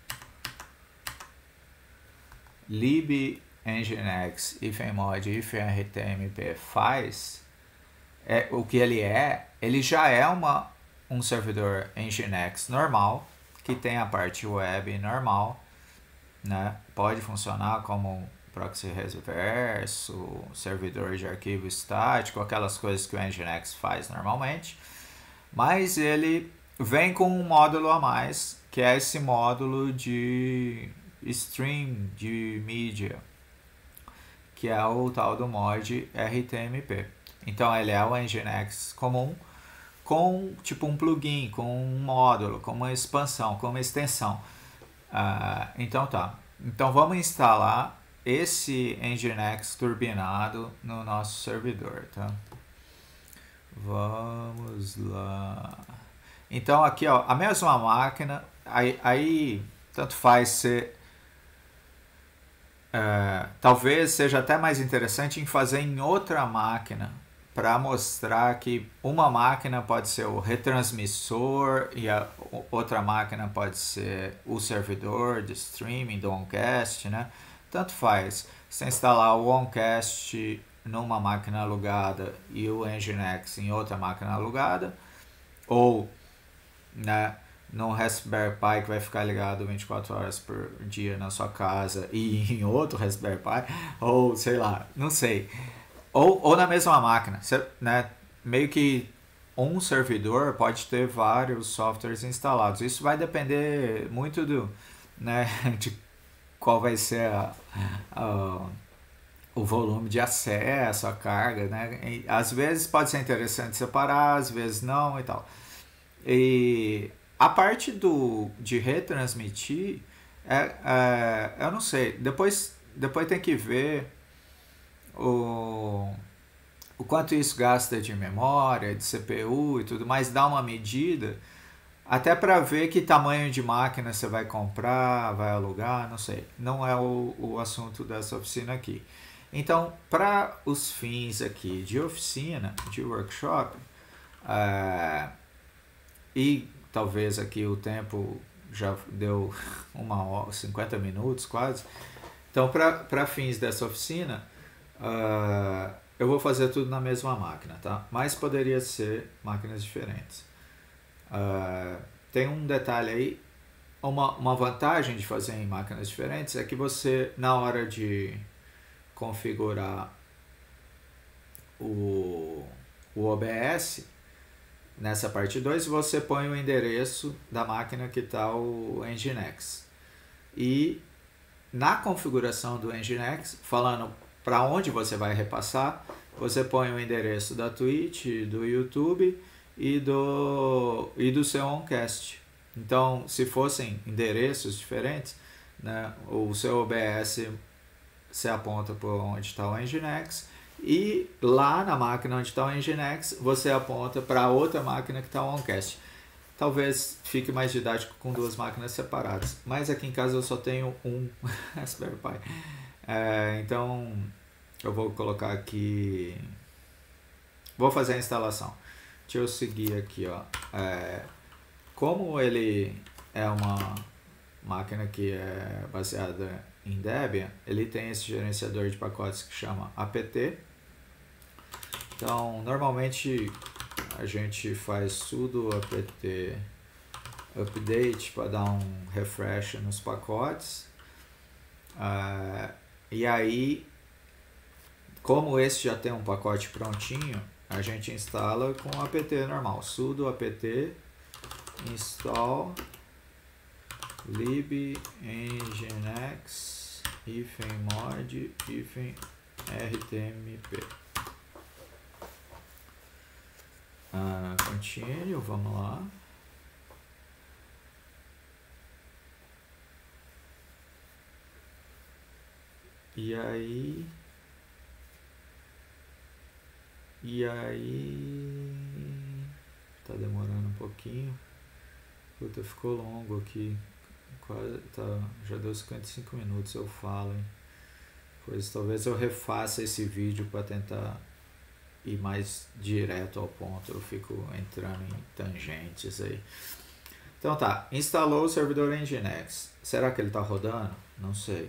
lib nginx ifmod ifrtmp faz, o que ele já é um servidor nginx normal, que tem a parte web normal, né? Pode funcionar como proxy reverso, servidor de arquivo estático, aquelas coisas que o nginx faz normalmente, mas ele vem com um módulo a mais, que é esse módulo de stream de mídia, que é o tal do mod RTMP. Então ele é o nginx comum com tipo um plugin, com um módulo, com uma expansão, com uma extensão. Então tá. Então vamos instalar esse nginx turbinado no nosso servidor, tá? Vamos lá. Então aqui, ó, a mesma máquina, aí tanto faz ser, talvez seja até mais interessante em fazer em outra máquina, para mostrar que uma máquina pode ser o retransmissor e a outra máquina pode ser o servidor de streaming do OnCast, né? Tanto faz. Se instalar o OnCast numa máquina alugada e o nginx em outra máquina alugada, ou, né, num Raspberry Pi que vai ficar ligado 24 horas por dia na sua casa e em outro Raspberry Pi, ou sei lá, não sei. Ou na mesma máquina, né? Meio que um servidor pode ter vários softwares instalados. Isso vai depender muito né, de qual vai ser o volume de acesso, a carga, né? E, às vezes pode ser interessante separar, às vezes não e tal. E a parte de retransmitir, eu não sei. Depois tem que ver o quanto isso gasta de memória, de CPU e tudo mais, dá uma medida, até para ver que tamanho de máquina você vai comprar, vai alugar, não sei. Não é o assunto dessa oficina aqui. Então, para os fins aqui de oficina, de workshop, e talvez aqui o tempo já deu 50 minutos quase. Então, para fins dessa oficina, eu vou fazer tudo na mesma máquina, tá? Mas poderia ser máquinas diferentes. Tem um detalhe aí, uma vantagem de fazer em máquinas diferentes é que você, na hora de configurar o OBS, nessa parte 2, você põe o endereço da máquina que está o nginx. E na configuração do nginx, falando para onde você vai repassar, você põe o endereço da Twitch, do YouTube e do seu OnCast. Então, se fossem endereços diferentes, né, o seu OBS se aponta para onde está o nginx, e lá na máquina onde está o nginx, você aponta para outra máquina que está o OnCast. Talvez fique mais didático com duas máquinas separadas, mas aqui em casa eu só tenho um Raspberry Pi. Então eu vou colocar aqui, vou fazer a instalação. Deixa eu seguir aqui, ó. Como ele é uma máquina que é baseada em Debian, ele tem esse gerenciador de pacotes que chama apt. Então normalmente a gente faz sudo apt update para dar um refresh nos pacotes. E aí, como esse já tem um pacote prontinho, a gente instala com o apt normal. Sudo apt install lib nginx ifmod rtmp. Continue, vamos lá. E aí tá demorando um pouquinho. Puta, ficou longo aqui. Quase, tá, já deu 55 minutos eu falo, hein? Pois talvez eu refaça esse vídeo para tentar ir mais direto ao ponto. Eu fico entrando em tangentes aí. Então tá, instalou o servidor Nginx. Será que ele tá rodando? Não sei.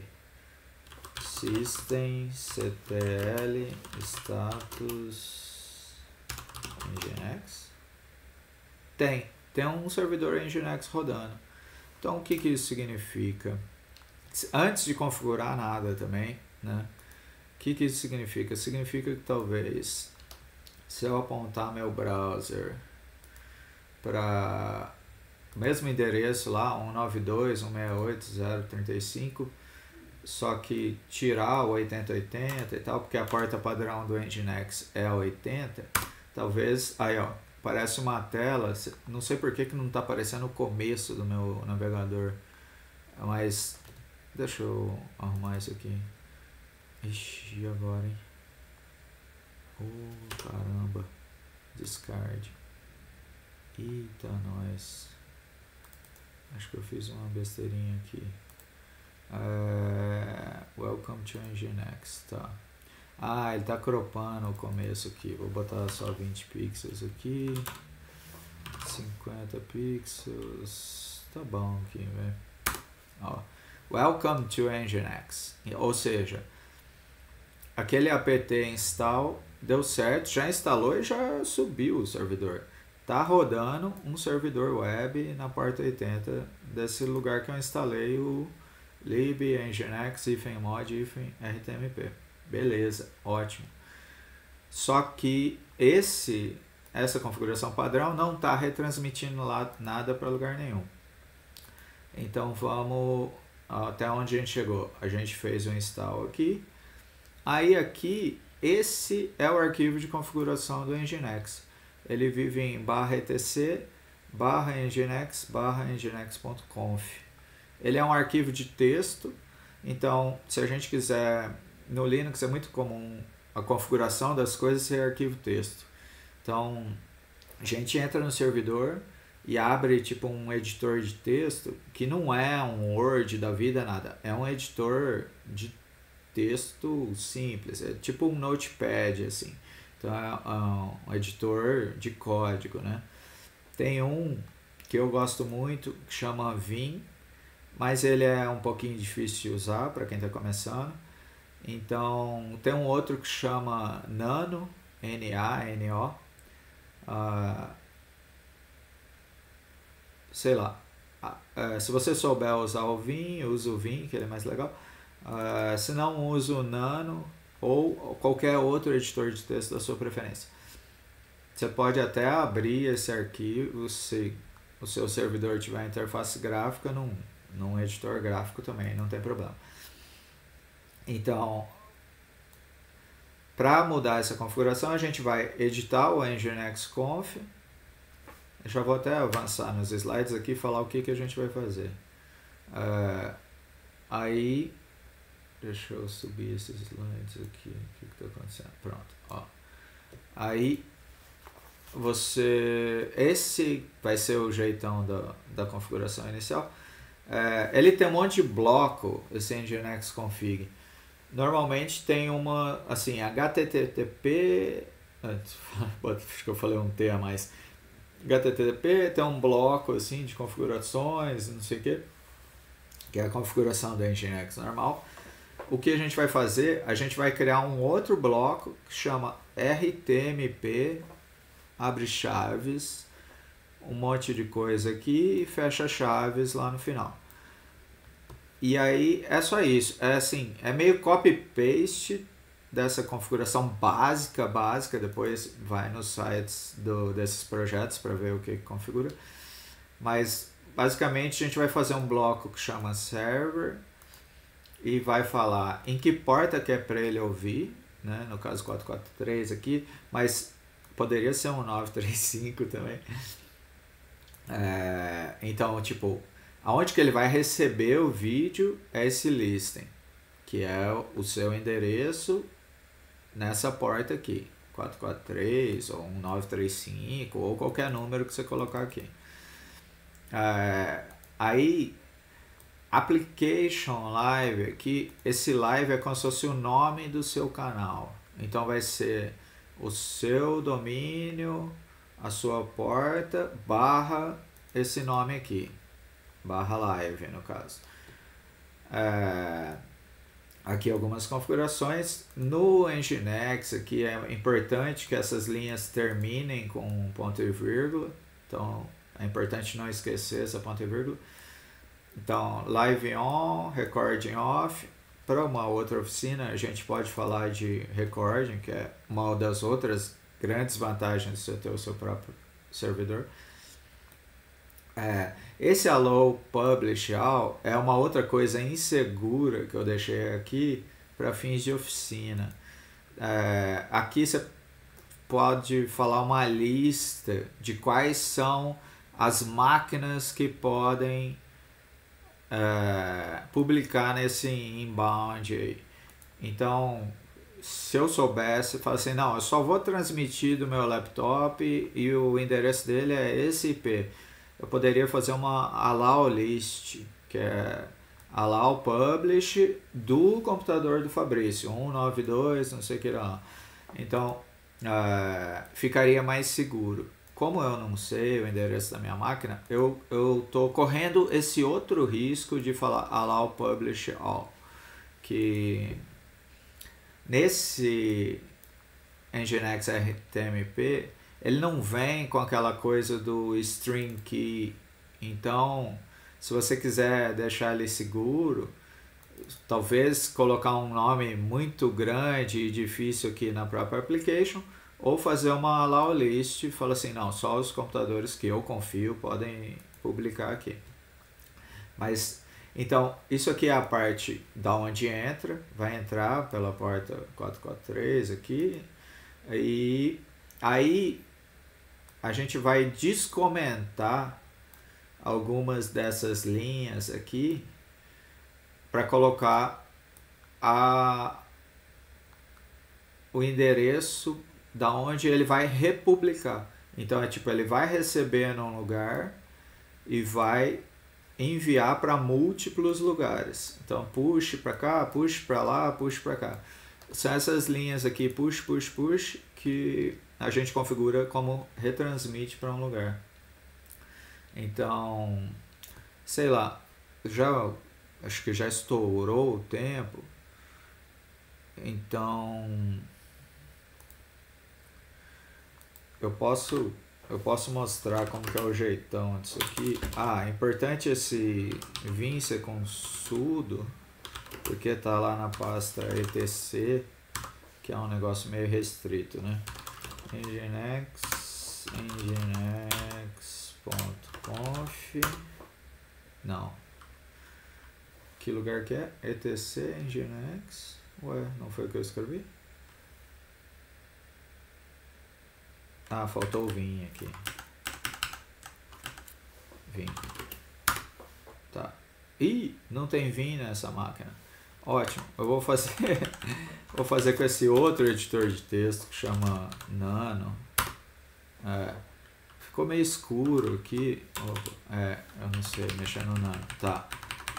Systemctl status Nginx. Tem um servidor Nginx rodando. Então o que isso significa? Antes de configurar nada também, né? O que isso significa? Significa que talvez se eu apontar meu browser para o mesmo endereço lá, 192.168.0.35, só que tirar o 8080 e tal, porque a porta padrão do Nginx é 80, talvez, aí ó, parece uma tela, não sei por que não está aparecendo o começo do meu navegador, mas deixa eu arrumar isso aqui. Ixi, e agora, hein? Oh, caramba. Discard. Eita, nós. Acho que eu fiz uma besteirinha aqui. Welcome to Nginx, tá. Ah, ele tá cropando o começo aqui. Vou botar só 20 pixels aqui. 50 pixels. Tá bom aqui, velho. Ó. Welcome to Nginx. Ou seja, aquele apt install deu certo, já instalou e já subiu o servidor. Tá rodando um servidor web na porta 80 desse lugar que eu instalei o lib nginx mod rtmp. Beleza, ótimo. Só que essa configuração padrão não está retransmitindo lá nada para lugar nenhum. Então vamos até onde a gente chegou. A gente fez o install aqui. Aí aqui, esse é o arquivo de configuração do Nginx. Ele vive em /etc /nginx.conf. Ele é um arquivo de texto, então se a gente quiser, no Linux é muito comum a configuração das coisas ser arquivo texto. Então a gente entra no servidor e abre tipo um editor de texto, que não é um Word da vida, nada, é um editor de texto simples, é tipo um notepad assim. Então é um editor de código, né? Tem um que eu gosto muito que chama Vim, mas ele é um pouquinho difícil de usar para quem está começando. Então tem um outro que chama Nano, Nano, sei lá. Se você souber usar o Vim, use o Vim, que ele é mais legal. Se não, use o Nano ou qualquer outro editor de texto da sua preferência. Você pode até abrir esse arquivo se o seu servidor tiver interface gráfica num editor gráfico também, não tem problema. Então, para mudar essa configuração, a gente vai editar o nginx conf. Eu já vou até avançar nos slides aqui e falar o que a gente vai fazer. Aí, deixa eu subir esses slides aqui. O que está acontecendo? Pronto. Ó. Aí, esse vai ser o jeitão da configuração inicial. Ele tem um monte de bloco, esse nginx config. Normalmente tem uma, assim, http, acho que eu falei um T a mais, http tem um bloco assim de configurações, não sei o que é a configuração da Nginx normal. O que a gente vai fazer? A gente vai criar um outro bloco que chama rtmp, abre chaves, um monte de coisa aqui e fecha chaves lá no final. E aí é só isso, é assim, é meio copy-paste dessa configuração básica, depois vai nos sites desses projetos para ver o que configura. Mas basicamente a gente vai fazer um bloco que chama server e vai falar em que porta que é para ele ouvir, né? No caso 443 aqui, mas poderia ser um 935 também. Então, tipo, aonde que ele vai receber o vídeo é esse listing. que é o seu endereço nessa porta aqui, 443 ou 1935 ou qualquer número que você colocar aqui. Aí, Application Live aqui, esse live é como se fosse o nome do seu canal. Então vai ser o seu domínio, a sua porta, barra esse nome aqui, barra live no caso. Aqui algumas configurações. No Nginx aqui é importante que essas linhas terminem com ponto e vírgula, então é importante não esquecer essa ponto e vírgula. Então, live on, recording off. Para uma outra oficina a gente pode falar de recording, que é uma das outras grandes vantagens de você ter o seu próprio servidor. Esse allow publish all é uma outra coisa insegura que eu deixei aqui para fins de oficina. Aqui você pode falar uma lista de quais são as máquinas que podem publicar nesse inbound aí. Então, se eu soubesse, eu falo assim, não, eu só vou transmitir do meu laptop e o endereço dele é esse IP. Eu poderia fazer uma allow list, que é allow publish do computador do Fabrício, 192, não sei o que lá. Então, ficaria mais seguro. Como eu não sei o endereço da minha máquina, eu estou correndo esse outro risco de falar allow publish all, que nesse Nginx RTMP ele não vem com aquela coisa do string key. Então, se você quiser deixar ele seguro, talvez colocar um nome muito grande e difícil aqui na própria application, ou fazer uma allow list e falar assim, não, só os computadores que eu confio podem publicar aqui. Mas, então, isso aqui é a parte da onde entra, vai entrar pela porta 443 aqui, e aí a gente vai descomentar algumas dessas linhas aqui para colocar o endereço da onde ele vai republicar. Então é tipo, ele vai receber num lugar e vai enviar para múltiplos lugares. Então push para cá, push para lá, push para cá. São essas linhas aqui, push, push, push, que a gente configura como retransmite para um lugar. Então, sei lá, acho que já estourou o tempo. Então, eu posso mostrar como que é o jeitão disso aqui. É importante esse vim ser com sudo, porque tá lá na pasta etc, que é um negócio meio restrito, né? nginx.conf, não, que lugar que é? etc nginx, ué, não foi o que eu escrevi? Faltou o vim aqui, vim, tá, não tem vim nessa máquina. Ótimo, eu vou fazer com esse outro editor de texto que chama Nano. Ficou meio escuro aqui. Eu não sei mexer no Nano. Tá.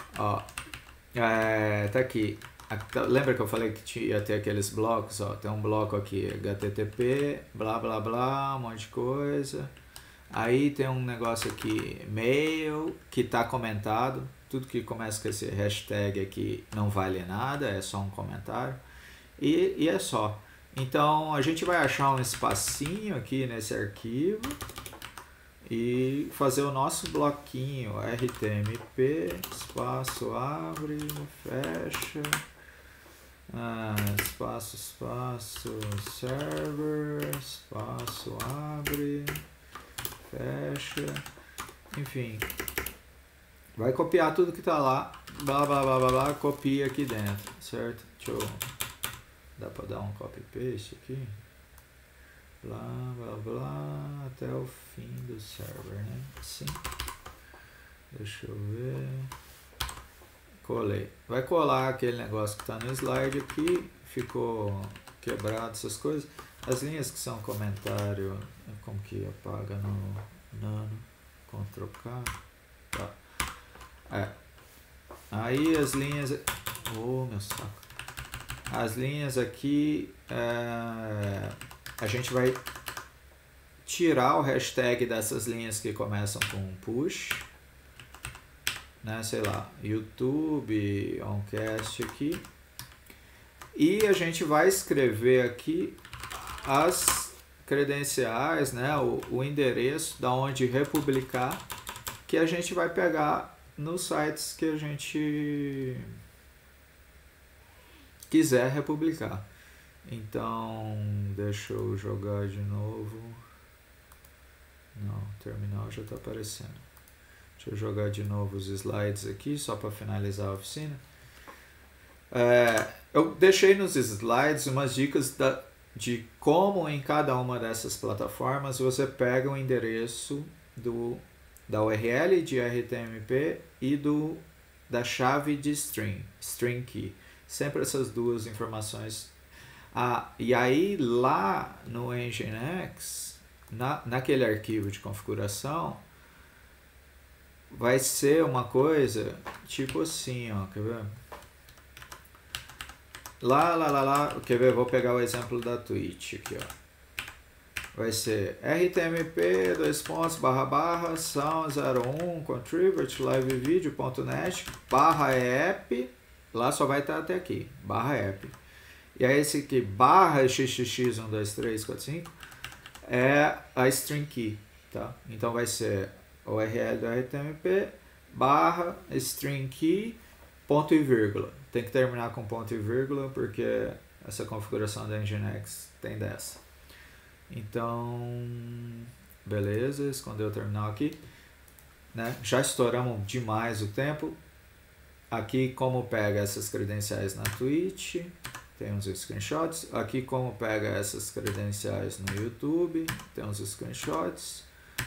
Tá aqui. Lembra que eu falei que ia ter aqueles blocos? Tem um bloco aqui, HTTP, blá blá blá, um monte de coisa. Aí tem um negócio aqui, mail, que está comentado. Tudo que começa com esse hashtag aqui não vale nada, é só um comentário. E é só. Então a gente vai achar um espacinho aqui nesse arquivo e fazer o nosso bloquinho RTMP, espaço, abre, fecha, espaço, server, espaço, abre, fecha, enfim. Vai copiar tudo que tá lá, blá blá blá blá blá, copia aqui dentro, certo? Dá pra dar um copy paste aqui, blá blá blá, até o fim do server, né? Assim. Deixa eu ver. colei. Vai colar aquele negócio que está no slide aqui, ficou quebrado, essas coisas. As linhas que são comentário, como que apaga no Nano, Ctrl K, tá. Aí as linhas, meu saco. As linhas aqui, a gente vai tirar o hashtag dessas linhas que começam com push, né, sei lá, YouTube, Oncast aqui, e a gente vai escrever aqui as credenciais, né, o endereço da onde republicar, que a gente vai pegar nos sites que a gente quiser republicar. Então, deixa eu jogar de novo. Não, o terminal já está aparecendo. Deixa eu jogar de novo os slides aqui, só para finalizar a oficina. Eu deixei nos slides umas dicas de como em cada uma dessas plataformas você pega o endereço da URL de RTMP e da chave de string key. Sempre essas duas informações. E aí lá no Nginx, naquele arquivo de configuração, vai ser uma coisa tipo assim, ó, quer ver? Lá, quer ver? Vou pegar o exemplo da Twitch aqui, ó. Vai ser rtmp //sound01 contribute livevideo.net /app, lá só vai estar até aqui, /app. E aí esse aqui, /xxx12345, é a string key, tá? Então vai ser o URL do RTMP /string key ponto e vírgula. Tem que terminar com ponto e vírgula porque essa configuração da Nginx tem dessa. Então, beleza, escondeu o terminal aqui, né? Já estouramos demais o tempo. Aqui como pega essas credenciais na Twitch, tem uns screenshots. Aqui como pega essas credenciais no YouTube, tem uns screenshots.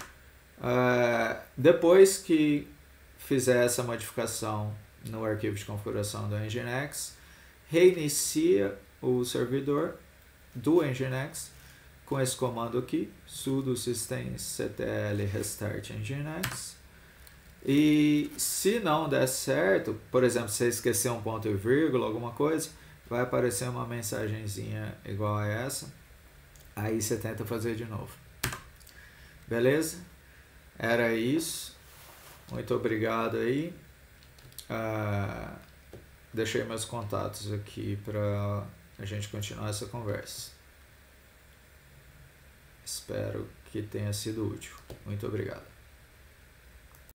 Depois que fizer essa modificação no arquivo de configuração do Nginx, reinicia o servidor do Nginx com esse comando aqui, sudo systemctl restart nginx. E se não der certo, por exemplo, se você esquecer um ponto e vírgula, alguma coisa, vai aparecer uma mensagenzinha igual a essa. Aí você tenta fazer de novo. Beleza? Era isso. Muito obrigado aí. Deixei meus contatos aqui para a gente continuar essa conversa. Espero que tenha sido útil. Muito obrigado.